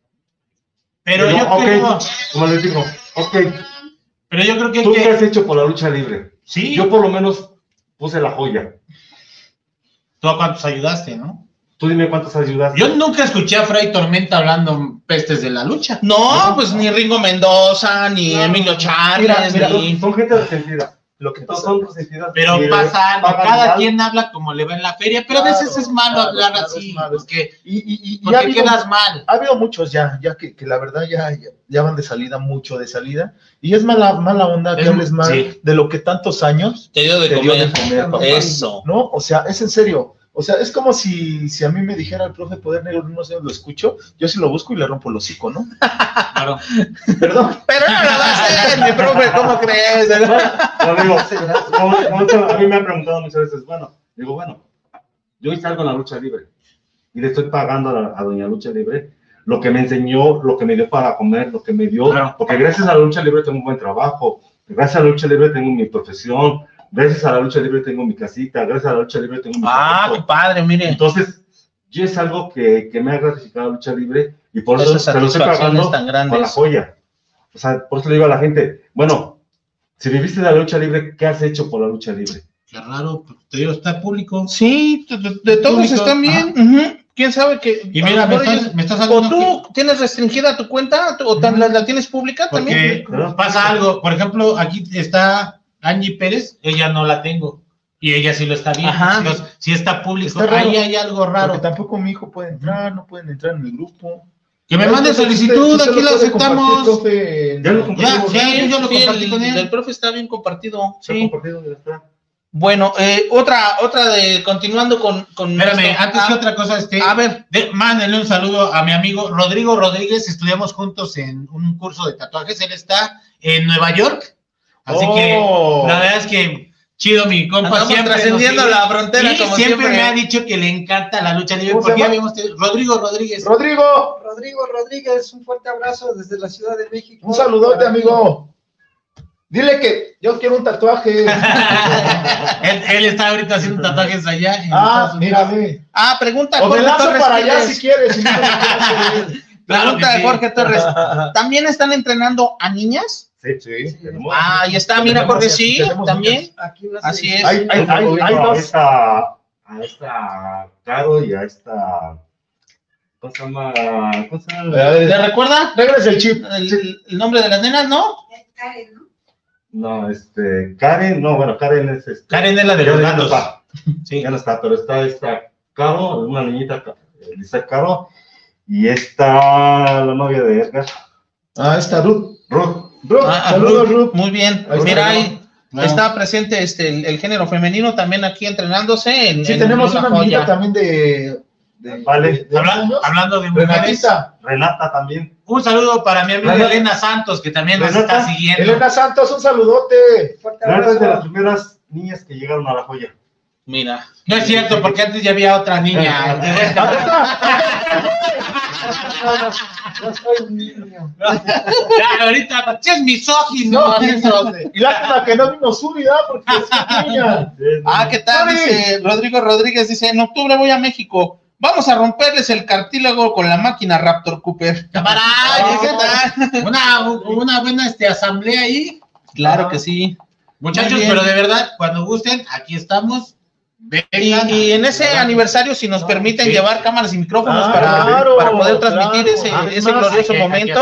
Pero yo ok, creo, como les digo, ok, pero yo creo que hay ¿tú qué que... has hecho por la lucha libre? Sí, Yo por lo menos puse la joya. ¿tú a cuántos ayudaste, no? Tú dime cuántos ayudaste. Yo nunca escuché a Fray Tormenta hablando pestes de la lucha. No, pues ni Ringo Mendoza, ni Emilio Charles, Mira, ni... Son gente resentida. Lo que Todos pasa, son resentidas. Pero Y pasa algo, pagan cada mal. quien habla como le va en la feria, pero a veces es malo hablar así, es malo. porque, y ha porque habido, quedas mal. ha habido muchos ya que la verdad ya van de salida, mucho de salida, y es mala onda que Es- hables mal sí. de lo que tantos años Te dio de te dio de comer. comer, papá. Eso. ¿No? O sea, es en serio. O sea, es como si a mí me dijera el profe Poder Negro, no sé, lo escucho, yo sí lo busco y le rompo el hocico, ¿no? Claro. Perdón. Pero no lo va a hacer, mi profe, ¿cómo crees? No, digo, a mí me han preguntado muchas veces, bueno, yo hice algo en la lucha libre y le estoy pagando a Doña Lucha Libre lo que me enseñó, lo que me dio para comer, lo que me dio, Claro. porque gracias a la lucha libre tengo un buen trabajo, gracias a la lucha libre tengo mi profesión, gracias a la lucha libre tengo mi casita, gracias a la lucha libre tengo mi Ah, trabajo. qué padre, mire. Entonces, yo es algo que me ha gratificado la lucha libre y por eso Esas se lo estoy satisfacciones pagando tan con la grandes. joya. O sea, por eso le digo a la gente, bueno, si viviste de la lucha libre, ¿qué has hecho por la lucha libre? Qué raro, te digo, está público. Sí, de todos Público. están bien. Ujú. ¿Quién sabe que... Y a mira, lo me mejor estás ellos- hablando ¿O tú tienes restringida tu cuenta o la tienes pública también? porque pasa algo, por ejemplo, aquí está Angie Pérez, ella no la tengo, y ella sí lo está viendo. Ajá. Entonces, si está público, Está raro. ahí hay algo raro. Porque tampoco mi hijo puede entrar, no pueden entrar en el grupo. Que me mande solicitud, Usted aquí lo la puede compartir, aceptamos. profe, en- Ya lo compartí. Ya, Sí, yo lo compartí el, con él. el profe está bien compartido. ¿Se ha Sí. compartido? Ya está. Bueno, otra de continuando con Espérame, esto. antes que otra cosa, A ver, mándenle un saludo a mi amigo Rodrigo Rodríguez, estudiamos juntos en un curso de tatuajes, él está en Nueva York, así que la verdad es que chido mi compa, andamos siempre trascendiendo nos sigue. la frontera Y como siempre siempre. me ha dicho que le encanta la lucha libre, ¿Cómo se porque ya llama? vimos que Rodrigo Rodríguez. Rodrigo, Rodrigo Rodríguez, un fuerte abrazo desde la Ciudad de México. un saludote, Para ti. amigo. Dile que yo quiero un tatuaje. él está ahorita haciendo tatuajes allá en Ah, Estados Unidos. mira, ve. Pregunta O me Jorge lazo Torres para allá Quiles. si quieres. Si no, no quieres. Claro Pregunta que de sí. Jorge Torres. ¿También están entrenando a niñas? Sí. tenemos- Ahí está, mira Tenemos- Jorge, sí, tenemos también. Aquí nace- Así es. Hay a dos. esta Caro y a esta, ¿cómo se llama? ¿Te recuerda Regresa el chip. el nombre de las nenas, no? Karen, ¿no? No, Karen, no, bueno, Karen es Karen es la de ya los no gatos. está, Sí. ya no está, pero está esta Caro, una niñita, Lisa Caro, y está la novia de Edgar, Ah, está Ruth. Ruth. Saludos, Ruth. Muy bien. Ahí está, Mira, ¿no? ahí está presente el género femenino también aquí entrenándose. Sí, en tenemos una joya. niñita también de Vale. de años. Hablando de mujeres, Renatita. Renata también. un saludo para mi amiga Renata. Elena Santos, que también nos Renata. está siguiendo. Elena Santos, un saludote. Fuerte Renata es de las abrazo. primeras niñas que llegaron a la joya. Mira. No es cierto, porque antes ya había otra niña. No soy un niño. Ya, ahorita, es misógino. Y lástima que no vino Suri, ¿verdad? Porque es niña. ¿Qué tal? Dice Rodrigo Rodríguez, dice, en octubre voy a México. Vamos a romperles el cartílago con la máquina Raptor Cooper. Camarada, ¿qué tal? Una buena asamblea ahí. Claro que sí. Muchachos, pero de verdad, cuando gusten, aquí estamos. Y en ese aniversario, si nos permiten llevar cámaras y micrófonos para poder transmitir ese glorioso momento,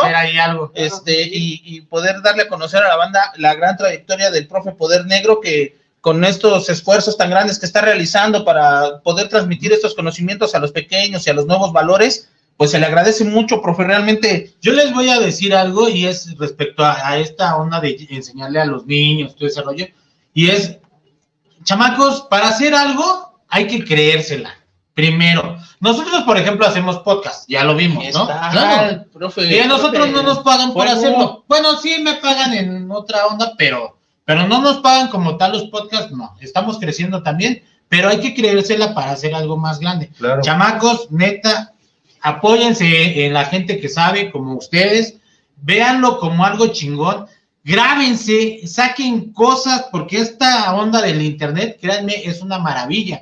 y poder darle a conocer a la banda la gran trayectoria del profe Poder Negro, que con estos esfuerzos tan grandes que está realizando para poder transmitir estos conocimientos a los pequeños y a los nuevos valores, pues se le agradece mucho, profe, realmente. Yo les voy a decir algo, y es respecto a esta onda de enseñarle a los niños todo ese rollo, y es, chamacos, para hacer algo hay que creérsela, primero. Nosotros, por ejemplo, hacemos podcast, ya lo vimos, ¿no? Claro, profe. Y a nosotros no nos pagan por hacerlo. Bueno, sí me pagan en otra onda, pero no nos pagan como tal los podcasts, no. Estamos creciendo también, pero hay que creérsela para hacer algo más grande. Claro. Chamacos, neta, apóyense en la gente que sabe, como ustedes, véanlo como algo chingón, grábense, saquen cosas, porque esta onda del internet, créanme, es una maravilla.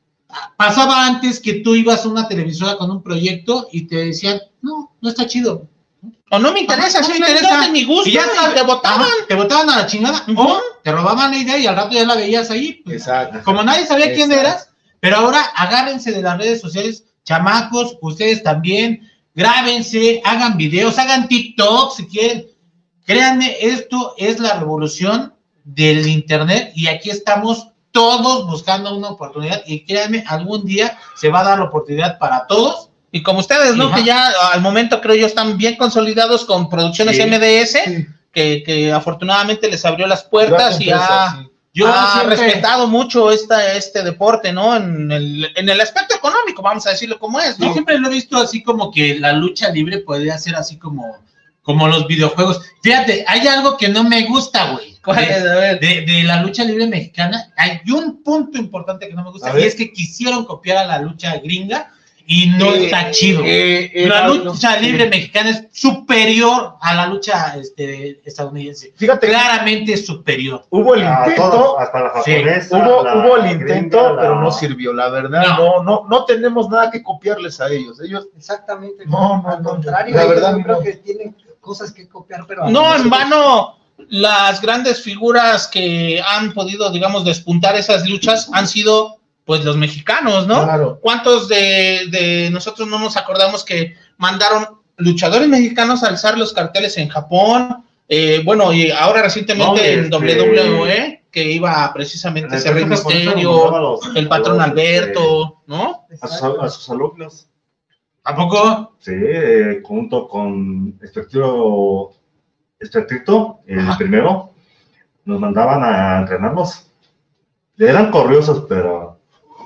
Pasaba antes que tú ibas a una televisora con un proyecto y te decían, no está chido. O no me interesa, no me interesa, ni gusto, y ya te votaban. Te votaban a la chingada, o te robaban la idea y al rato ya la veías ahí. Pues, exacto. Como nadie sabía quién eras, pero ahora agárrense de las redes sociales, chamacos, ustedes también, grábense, hagan videos, hagan TikTok si quieren. Créanme, esto es la revolución del internet y aquí estamos todos buscando una oportunidad y créanme, algún día se va a dar la oportunidad para todos. Y como ustedes, ¿no? Ajá. Que ya al momento creo yo están bien consolidados con Producciones MDS, que afortunadamente les abrió las puertas y yo he respetado mucho este deporte, ¿no? En el aspecto económico, vamos a decirlo como es, ¿no? Yo siempre lo he visto así como que la lucha libre podría ser así como los videojuegos. Fíjate, hay algo que no me gusta, güey. De la lucha libre mexicana, hay un punto importante que no me gusta, y es que quisieron copiar a la lucha gringa, y no está chido. La lucha libre mexicana es superior a la lucha estadounidense. Fíjate, claramente es superior. Hubo el intento, hasta la japonesa, hubo el intento, gringa, pero no sirvió, la verdad. No tenemos nada que copiarles a ellos. Exactamente. Al contrario, la verdad, yo creo que tienen cosas que copiar, pero no en vano. Las grandes figuras que han podido, digamos, despuntar esas luchas han sido, pues, los mexicanos, ¿no? Claro. ¿Cuántos de nosotros no nos acordamos que mandaron luchadores mexicanos a alzar los carteles en Japón? Bueno, y ahora recientemente en WWE, que iba precisamente a ser Rey Misterio, el Patrón Alberto, ¿no? A sus alumnos. ¿A poco? Sí, junto con Espectrito, el primero, nos mandaban a entrenarnos. Eran corriosos, pero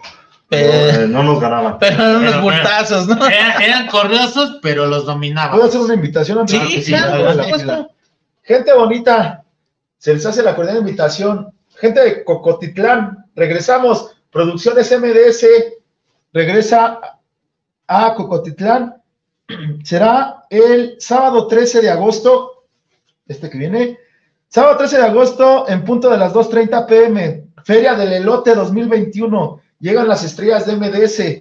no nos ganaban. Pero eran unos bultazos, ¿no? Eran corriosos, pero los dominaban. ¿Puedo hacer una invitación? Sí, claro. Gente bonita, se les hace la cordial invitación. Gente de Cocotitlán, regresamos. Producciones MDS regresa a Cocotitlán. Será el sábado 13 de agosto. Que viene, sábado 13 de agosto, en punto de las 2:30 p.m., Feria del Elote 2021, llegan las estrellas de MDS,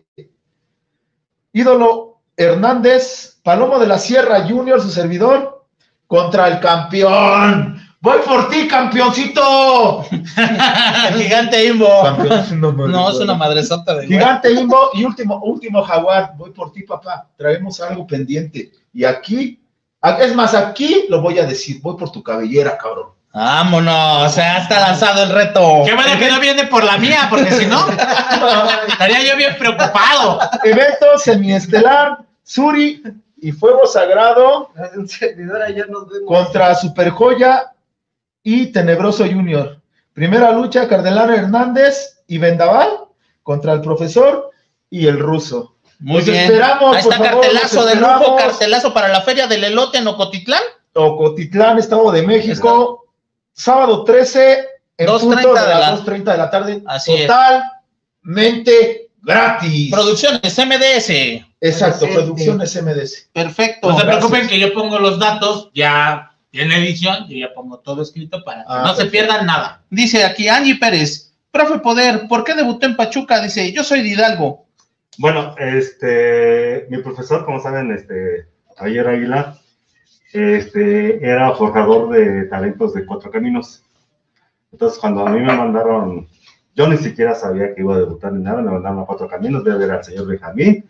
Ídolo Hernández, Palomo de la Sierra Junior, su servidor, contra el campeón, voy por ti, campeoncito, Gigante Imbo, no, es una madresota de Gigante Imbo, y último Jaguar, voy por ti, papá, traemos algo pendiente, y aquí, es más, aquí lo voy a decir, voy por tu cabellera, cabrón. Vámonos, ya está lanzado el reto. Qué bueno que no viene por la mía, porque si no, estaría yo bien preocupado. Evento semiestelar, Suri y Fuego Sagrado un servidor ayer nos vemos contra Superjoya y Tenebroso Junior. Primera lucha, Cardenal Hernández y Vendaval contra el Profesor y el Ruso. Muy Los bien. Esperamos, ahí está, favor, cartelazo de lujo, cartelazo para la Feria del Elote en Ocotitlán. Ocotitlán, Estado de México, sábado 13, en punto de las 2:30 de la tarde. Así totalmente gratis. Producciones MDS. Exacto, Sí, Producciones MDS. Perfecto. No se Gracias. preocupen que yo pongo los datos ya en la edición, yo ya pongo todo escrito para que no se perfecto. pierdan nada. Dice aquí Angie Pérez, profe Poder, ¿por qué debutó en Pachuca? Dice, yo soy de Hidalgo. Bueno, mi profesor, como saben, Javier Águila, era forjador de talentos de Cuatro Caminos. Entonces, cuando a mí me mandaron, yo ni siquiera sabía que iba a debutar ni nada, me mandaron a Cuatro Caminos, voy a ver al señor Benjamín,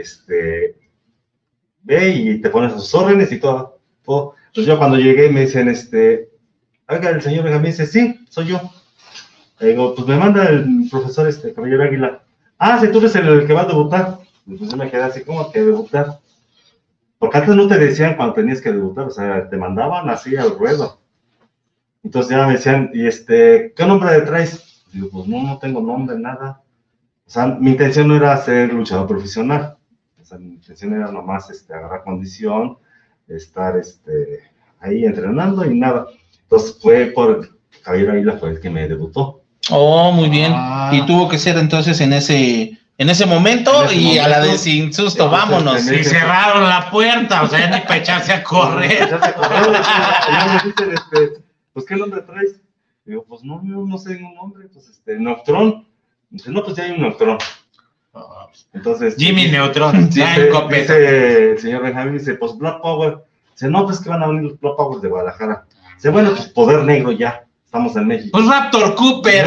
ve y te pones a sus órdenes y todo. Entonces, yo cuando llegué me dicen, oiga, el señor Benjamín dice, sí, soy yo. Le digo, pues me manda el profesor, Caballero Águila. Ah, sí, tú eres el que va a debutar. Entonces yo me quedé así, ¿cómo que debutar? Porque antes no te decían cuando tenías que debutar, o sea, te mandaban así al ruedo. Entonces ya me decían, ¿y qué nombre le traes? Digo, pues no tengo nombre, nada. O sea, mi intención no era ser luchador profesional. O sea, mi intención era nomás agarrar condición, estar ahí entrenando y nada. Entonces fue por Javier Águila fue el que me debutó. Oh, muy bien. Ah. Y tuvo que ser entonces en ese momento y a la de sin susto, vámonos. Y cerraron la puerta, o sea, ni para echarse a correr. Ya me dicen, pues, ¿qué nombre traes? Digo, pues, no sé ningún nombre, pues, Neutrón. Dice, no, pues, ya hay un Neutrón. Entonces... Jimmy Neutrón, dice el señor Benjamín, dice, pues, Black Power. Dice, no, pues, que van a venir los Black Power de Guadalajara. Dice, bueno, pues, Poder Negro ya. Estamos en México. Pues Raptor Cooper.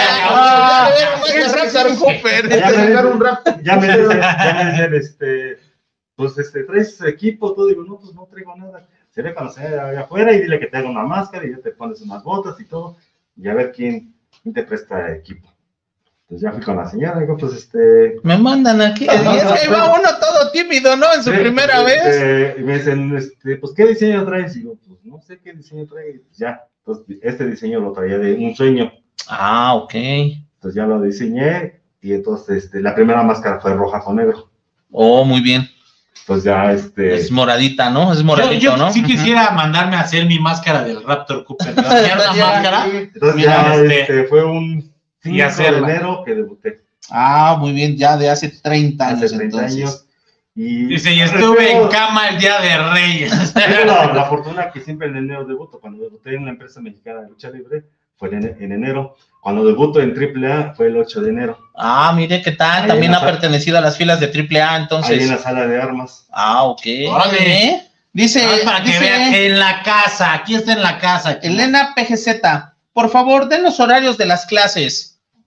Ya me dicen, pues ¿traes equipo? Todo digo, no, pues no traigo nada. Se ve cuando se ve allá afuera y dile que te haga una máscara y ya te pones unas botas y todo. Y a ver quién te presta equipo. Entonces ya fui con la señora, digo, pues me mandan aquí. Es que va uno todo tímido, ¿no? En su primera vez. Y me dicen, pues ¿qué diseño traes? Y digo, pues no sé qué diseño traes. Pues ya. Entonces, este diseño lo traía de un sueño. Ah, ok. Entonces ya lo diseñé y entonces la primera máscara fue roja con negro. Oh, muy bien. Pues ya Es moradita, ¿no? Es moradito, yo ¿no? sí quisiera mandarme a hacer mi máscara del Raptor Cooper. Cambiar una máscara. Entonces Mira, ya fue un 5 de hacerla. enero que debuté. Ah, muy bien, ya de hace 30 años. Hace 30 entonces. años. Y Dice, y estuve en cama el día de Reyes. tengo la fortuna que siempre en enero debuto. Cuando debuté en una empresa mexicana de lucha libre, fue en enero. Cuando debuto en AAA, fue el 8 de enero. Ah, mire qué tal, Ahí también en ha la pertenecido a las filas de AAA, entonces. Ahí en la sala de armas. Ah, ok. Órale. Dice, Para que vean, en la casa, aquí está en la casa. Elena PGZ, por favor, den los horarios de las clases.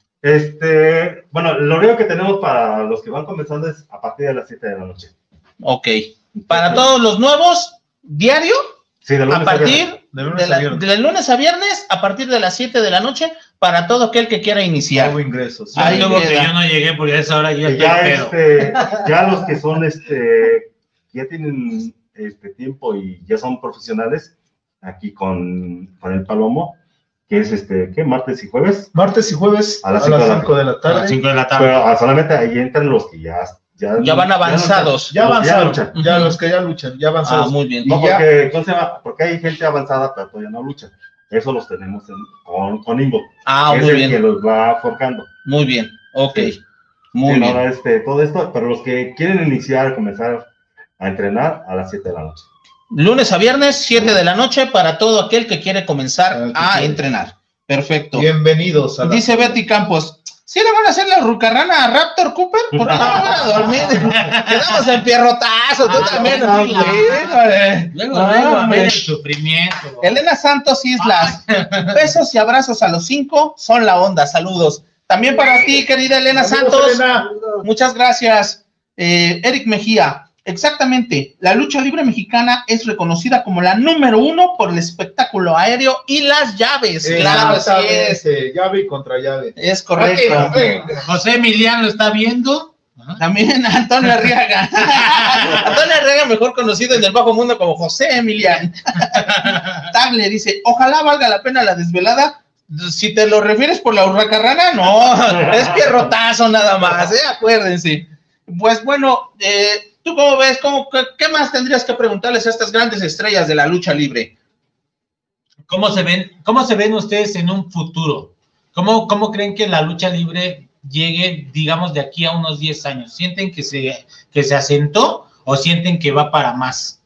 Bueno, el horario que tenemos para los que van comenzando es a partir de las 7 de la noche. Ok. Para todos los nuevos, diario, Sí, de lunes a partir viernes. de lunes a viernes, a partir de las 7 de la noche, para todo aquel que quiera iniciar. Nuevo ingreso. Sí. Ahí Tuvo que queda. yo no llegué porque a esa hora ya Y estoy ya, pedo. ya los que son, ya tienen tiempo y ya son profesionales, aquí con el Palomo, que es, ¿qué? Martes y jueves, Martes y jueves A a las las 5 5 de la A las tarde. 5 de la tarde. pero solamente ahí entran los que ya van avanzados. Ya avanzaron, luchan. ya los que ya luchan, ya Ah, avanzados. muy bien. No, Y ya- porque, ¿cómo se llama? Porque hay gente avanzada, pero todavía no lucha. Eso los tenemos con Ingo, Ah, que es muy el que bien. los va forjando. Muy bien. Ok. Sí. Muy Sí, bien. ahora, todo esto, pero los que quieren iniciar, comenzar a entrenar a las 7 de la noche. Lunes a viernes, 7 de la noche, para todo aquel que quiere comenzar Al que a quiere. entrenar. Perfecto. Bienvenidos a la... Dice Betty Campos, ¿sí le van a hacer la rucarrana a Raptor Cooper? ¿Por qué no van a dormir? Quedamos en pierrotazo, tú también. no, Sí, no. híjole. Luego, No, luego, a ver hombre. el sufrimiento. Elena Santos Islas, besos y abrazos a los 5, son la onda, saludos. También para ti, querida Elena Saludos, Santos, Elena. muchas gracias. Eric Mejía, exactamente, la lucha libre mexicana es reconocida como la número 1 por el espectáculo aéreo y las llaves. Claro, así es. Exactamente, llave y contra llave. Es correcto. José Emiliano lo está viendo. También Antonio Arriaga. Antonio Arriaga, mejor conocido en el bajo mundo como José Emiliano. Tagle dice, ojalá valga la pena la desvelada. Si te lo refieres por la hurracarrana, no, es pierrotazo nada más, acuérdense. Pues bueno, ¿tú cómo ves? ¿Qué más tendrías que preguntarles a estas grandes estrellas de la lucha libre? ¿Cómo se ven ustedes en un futuro? ¿Cómo creen que la lucha libre llegue, digamos, de aquí a unos 10 años? ¿Sienten que se asentó o sienten que va para más?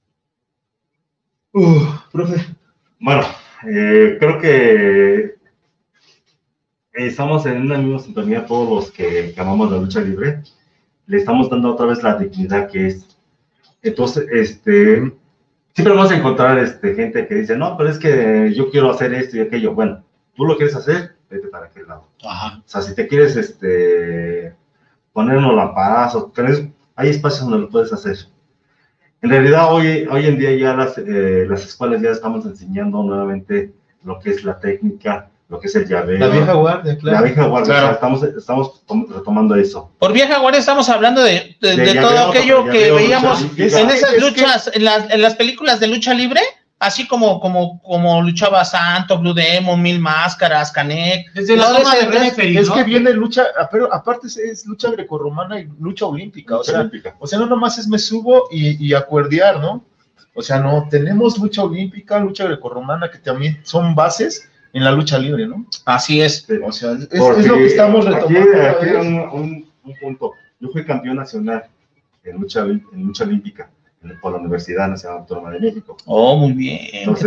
Profe. Bueno, creo que estamos en una misma sintonía todos los que amamos la lucha libre. Le estamos dando otra vez la dignidad que es. Entonces, siempre vamos a encontrar gente que dice, no, pero es que yo quiero hacer esto y aquello. Bueno, tú lo quieres hacer, vete para aquel lado. Ajá. O sea, si te quieres ponernos la paz, hay espacios donde lo puedes hacer. En realidad, hoy en día ya las escuelas ya estamos enseñando nuevamente lo que es la técnica, lo que es el llaveo. La vieja guardia, claro. La vieja guardia, Claro. o sea, estamos retomando eso. Por vieja guardia estamos hablando de llaveo, todo aquello que llaveo, veíamos lucha en olímpica. esas luchas, en las películas de lucha libre, así como luchaba Santo, Blue Demon, Mil Máscaras, Canek. Desde la todo toma ese de referee, Es ¿no? que viene lucha, pero aparte es lucha grecorromana y lucha olímpica, Lucha olímpica. o sea, no nomás es me subo y acuerdear, ¿no? O sea, no, tenemos lucha olímpica, lucha grecorromana, que también son bases en la lucha libre, ¿no? Así es. O sea, es Porque lo que estamos aquí retomando. un punto. Yo fui campeón nacional en lucha olímpica por la Universidad Nacional Autónoma de México. Oh, muy bien. Entonces, ¿qué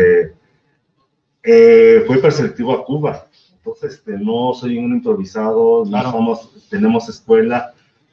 tal? fui perceptivo a Cuba. Entonces, no soy un improvisado, Claro. tenemos escuela,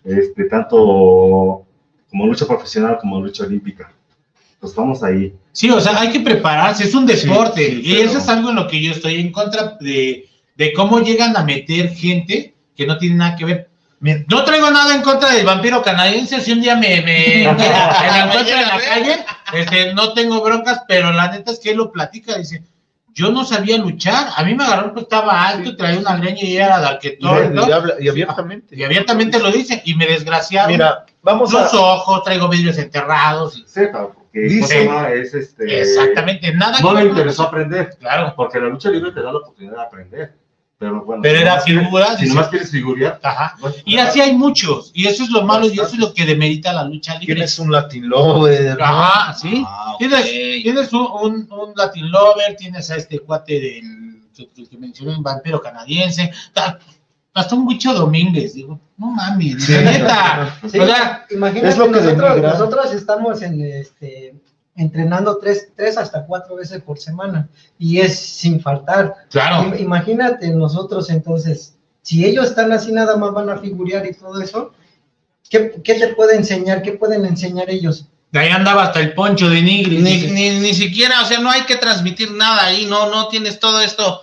tanto como lucha profesional como lucha olímpica. Pues vamos ahí. Sí, o sea, hay que prepararse, es un deporte, Sí, y pero- eso es algo en lo que yo estoy en contra de cómo llegan a meter gente que no tiene nada que ver. No traigo nada en contra del vampiro canadiense, si un día me encuentro en la calle, no tengo broncas, pero la neta es que él lo platica, dice, yo no sabía luchar, a mí me agarró que estaba alto, traía una greña y era darquetón, ¿no? Y abiertamente. Y abiertamente lo dice, y me desgraciaron Mira, vamos los a... ojos, traigo vidrios enterrados, y- Sepa, porque Dice- Córdoba es exactamente, nada no que le ver con interesó eso. aprender, Claro. porque la lucha libre te da la oportunidad de aprender. Pero bueno, Pero si era nomás quieres- figura, Si dice- nomás quieres figurear, Ajá. bueno, Y así hay muchos, y eso es lo malo, y eso es lo que demerita la lucha libre. Tienes un Latin Lover, ¿no? Ajá, sí. Ah, ok. Tienes un Latin Lover, tienes a este cuate del que mencioné, un vampiro canadiense, hasta un Huicho Domínguez, digo, no mames, Sí. la neta. Sí, O sea, imagínate, es lo que denigra. nosotros estamos entrenando 3 hasta 4 veces por semana y es sin faltar. claro, Imagínate nosotros entonces, si ellos están así nada más van a figurear y todo eso, ¿qué te puede enseñar? ¿Qué pueden enseñar ellos? de ahí andaba hasta el Poncho de Nigris. Ni siquiera, o sea, no hay que transmitir nada ahí, no tienes todo esto,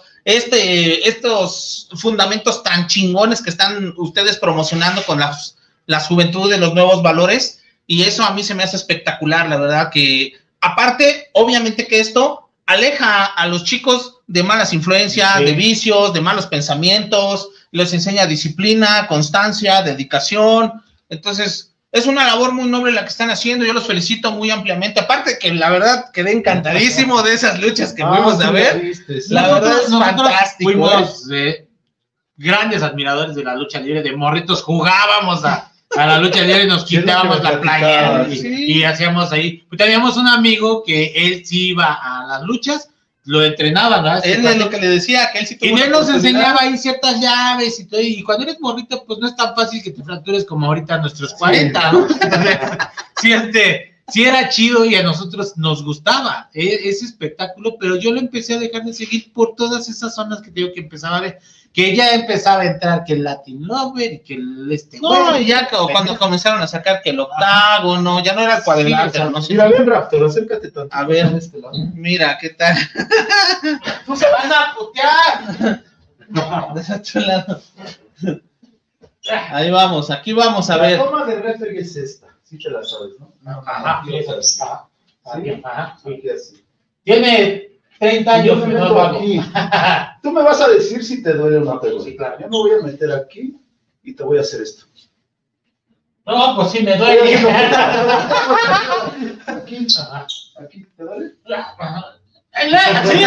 estos fundamentos tan chingones que están ustedes promocionando con la juventud de los nuevos valores, y eso a mí se me hace espectacular, la verdad que, aparte, obviamente que esto aleja a los chicos de malas influencias, Sí. de vicios, de malos pensamientos, les enseña disciplina, constancia, dedicación, entonces... Es una labor muy noble la que están haciendo, yo los felicito muy ampliamente. Aparte que la verdad quedé encantadísimo de esas luchas que fuimos a ver. La verdad es fantástico. Fuimos grandes admiradores de la lucha libre, de morritos jugábamos a la lucha libre y nos Sí, es lo que quitábamos me la playera platicabas, y hacíamos ahí. Teníamos un amigo que él sí iba a las luchas, lo entrenaba, ¿verdad? Él es lo que le decía, que él sí tuvo Y la él nos oportunidad. enseñaba ahí ciertas llaves y todo, y cuando eres morrito, pues no es tan fácil que te fractures como ahorita a nuestros 40, ¿no? Entonces, sí era chido y a nosotros nos gustaba ese espectáculo, pero yo lo empecé a dejar de seguir por todas esas zonas que te digo que empezaba a ver, que ya empezaba a entrar que el Latin Lover y que el No, güey, y ya cuando comenzaron a sacar que el octágono, ya no era el cuadrilátero, no sé. Mira, ven, Raptor, acércate tanto. A ver. De este lado. Mira, ¿qué tal? ¡tú se van a putear! De otro lado. Ahí vamos, aquí vamos a ver. La toma de referee es esta. Sí te la sabes, ¿no? Ajá, Aquí es así. ajá, sí. Aquí así. Tiene 30 Si yo años me que no meto lo hago. aquí, tú me vas a decir si te duele o no te duele. Sí, claro. Yo me voy a meter aquí y te voy a hacer esto. No, pues sí me duele. Aquí, aquí, ¿te duele? Sí,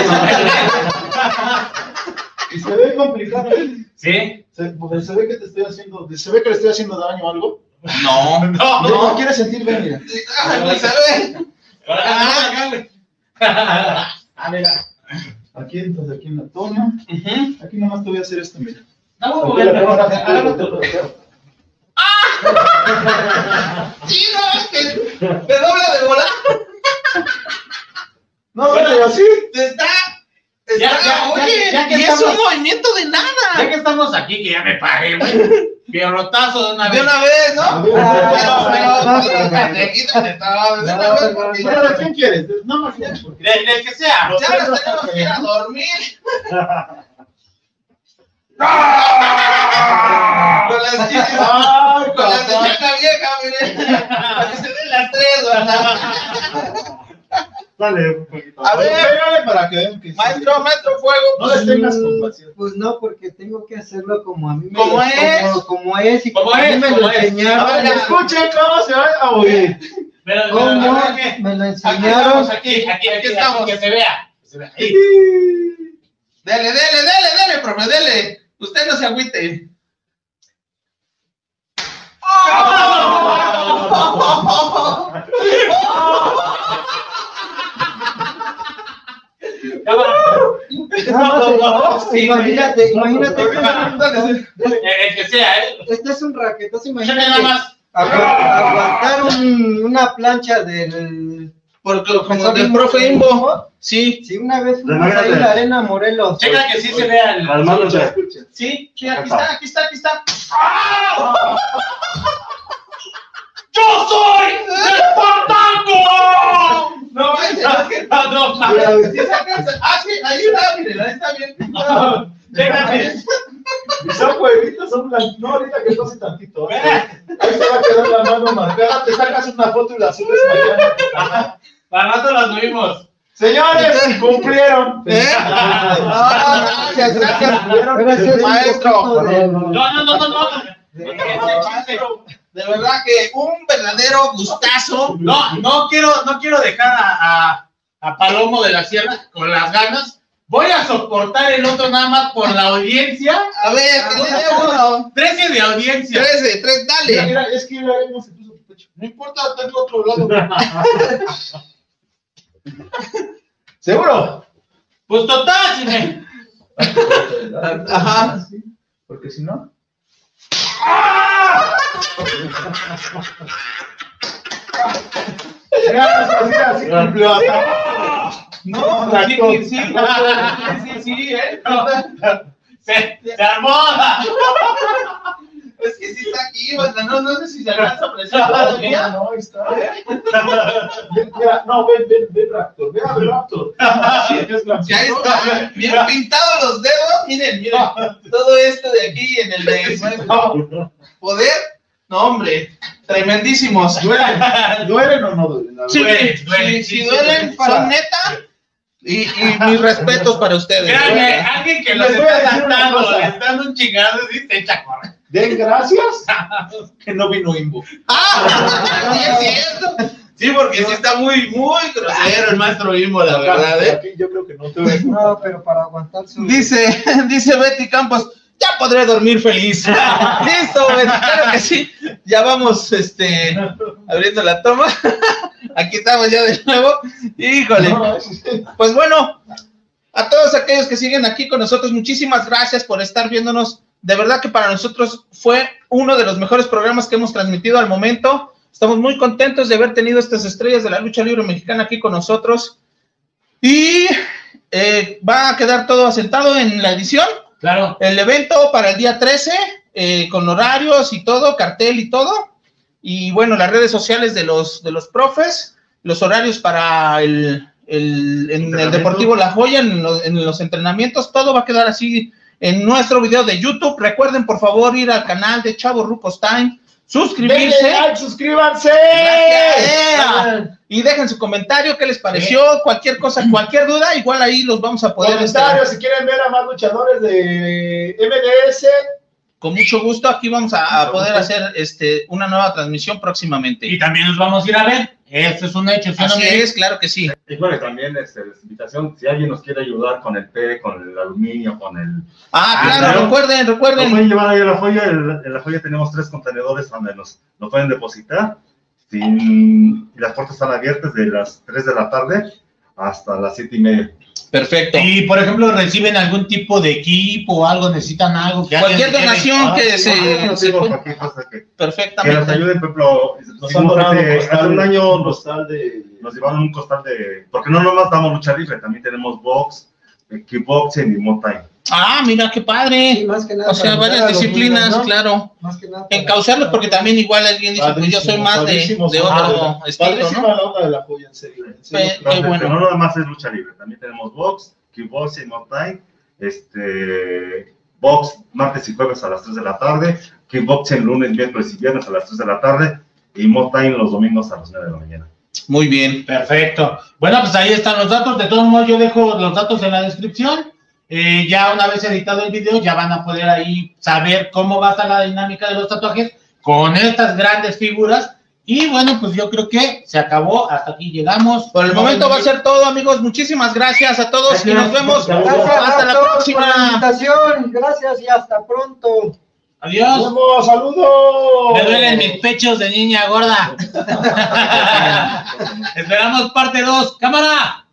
Y se ve complicado. sí. Se ve que te estoy haciendo, se ve que le estoy haciendo daño o algo. No, No, no quieres sentir, ven, mira. no se ve. Aquí, entonces, aquí en la toma. Ujú. Aquí nomás te voy a hacer esto, mira. No, Aquí la cámara. Sí, no, es que de dobla de volar. No, pero así. Está, Ya que y es estamos- un movimiento de Ya nada. que estestamos aquí, que ya me paré, güey. Pierrotazo de una De vez. una vez, ¿no? ¿De quién quieres? No, no, Del que sea. Ya nos tenemos que ir a dormir. Con las chichis. Con las de chaca vieja, mire. Para que se den las tres, ¿verdad? Dale un poquito. A ver, Pégale para que vean que sí. maestro fuego. No les tengas compasión. Pues no, porque tengo que hacerlo como a mí me ¿Cómo es? como es y ¿Cómo como a mí es? me ¿Cómo lo es? enseñaron. A ver, escuchen cómo se va a oír. Pero ¿Cómo la verdad que- me lo Aquí enseñaron? estamos, aquí estamos. Que se vea. Que se vea. Ahí. Dele, profe, dele. Usted no se agüite. Imagínate, El que sea, ¿eh? este es un raquetazo, Chécale nada imagínate. más. Aguantar una plancha del Porque como profesor del profe Imbo. Sí. Si una vez fuimos Imagínate. ahí en la Arena Morelos. Checa que sí se vea el. Las manos de... Sí, aquí está. ¡Yo soy Espartaco! No, No, no, sí se alcanza. Ah, sí, ahí está, miren, ahí está bien. chécate. Y son huevitos, son blancos. No, ahorita que pase tantito. Vea. Ahí se va a quedar la mano marcada. Te sacas una foto y la subes mañana. Para rato las subimos. Señores, cumplieron. Gracias. Pero ese es maestro. No. De verdad que un verdadero gustazo. No quiero dejar a Palomo de la Sierra con las ganas. Voy a soportar el otro nada más por la audiencia. A ver, que le dé uno. 13 de audiencia. 13, dale. Mira, es que no se puso tu pecho. No importa, tengo otro lado. ¿Seguro? Pues total, cine. Ajá. Porque si no. Así cumplió. No, sí, Se armó. Es que sí está aquí, o sea, no sé si se alcanza a apreciar todavía. No, está. Mira, no, ven, Raptor. Ve a ver, Raptor. Ya está, bien pintados los dedos, miren, todo esto de aquí en el de nuestro poder, no hombre, tremendísimos. ¿Duelen o no duelen? Sí, Duelen, si duelen, son neta, y mis respetos para ustedes. Créanme, alguien que los Les voy a está decir una saltando, cosa. le está dando un chingado y te echa a correr. Den gracias que no vino Imbo. Sí, es cierto. Sí, porque sí está muy grosero el maestro Imbo, la verdad, ¿eh? Aquí yo creo que no. No, pero para aguantar su... Dice Betty Campos, ya podré dormir feliz. Listo, Betty, claro que sí. Ya vamos, abriendo la toma. Aquí estamos ya de nuevo. Híjole. Pues bueno, a todos aquellos que siguen aquí con nosotros, muchísimas gracias por estar viéndonos. De verdad que para nosotros fue uno de los mejores programas que hemos transmitido al momento. Estamos muy contentos de haber tenido estas estrellas de la lucha libre mexicana aquí con nosotros. Y va a quedar todo asentado en la edición. Claro. El evento para el día 13, con horarios y todo, cartel y todo. Y bueno, las redes sociales de los profes, los horarios para en el Deportivo La Joya, en los entrenamientos, todo va a quedar así en nuestro video de YouTube. Recuerden, por favor, ir al canal de Chavo Rucos Time, suscribirse. Denle like, suscríbanse. Y dejen su comentario, qué les pareció, cualquier cosa, cualquier duda, igual ahí los vamos a poder... Comentarios, si quieren ver a más luchadores de MDS. Con mucho gusto, aquí vamos a poder hacer una nueva transmisión próximamente. Y también nos vamos a ir a ver. Eso es un hecho. ¿Sí, Así no? es, claro que sí. Y bueno, también la invitación, si alguien nos quiere ayudar con el PE, con el aluminio, con el... Claro, claro. recuerden. Lo pueden llevar ahí a La Joya. En La Joya tenemos 3 contenedores donde nos pueden depositar. Y las puertas están abiertas de las 3 de la tarde hasta las 7:30. Perfecto. Y, por ejemplo, reciben algún tipo de equipo o algo, necesitan algo. Que Cualquier donación que Que perfectamente. nos ayuden, por ejemplo, Nos han donado hace un año nos nos llevaron un costal de, porque no nomás damos lucha libre, también tenemos box, kickboxing y Muay Thai. Ah, mira qué padre. Sí, más que nada O sea, para ayudar a varias los disciplinas, niños, ¿no? claro. Más que nada para- Encauzarlos porque también igual alguien dice, pues yo soy más de otro estilo, ¿no? la onda de la joya, en serio. En serio. Qué bueno. No nada más es lucha libre, también tenemos box, kickboxing, Muay Thai, box martes y jueves a las 3 de la tarde, kickboxing lunes, miércoles y viernes a las 3 de la tarde y Muay Thai los domingos a las 9 de la mañana. Muy bien. Perfecto. Bueno, pues ahí están los datos. De todos modos, yo dejo los datos en la descripción. Ya una vez editado el video, ya van a poder ahí saber cómo va a estar la dinámica de los tatuajes con estas grandes figuras. Y bueno, pues yo creo que se acabó. Hasta aquí llegamos. Por el momento va a ser todo, amigos. Muchísimas gracias a todos y nos vemos Gracias hasta a la todos por la próxima. invitación. Gracias y hasta pronto. Adiós. ¡Vamos, saludos! Me duelen mis pechos de niña gorda. Esperamos parte 2. ¡Cámara!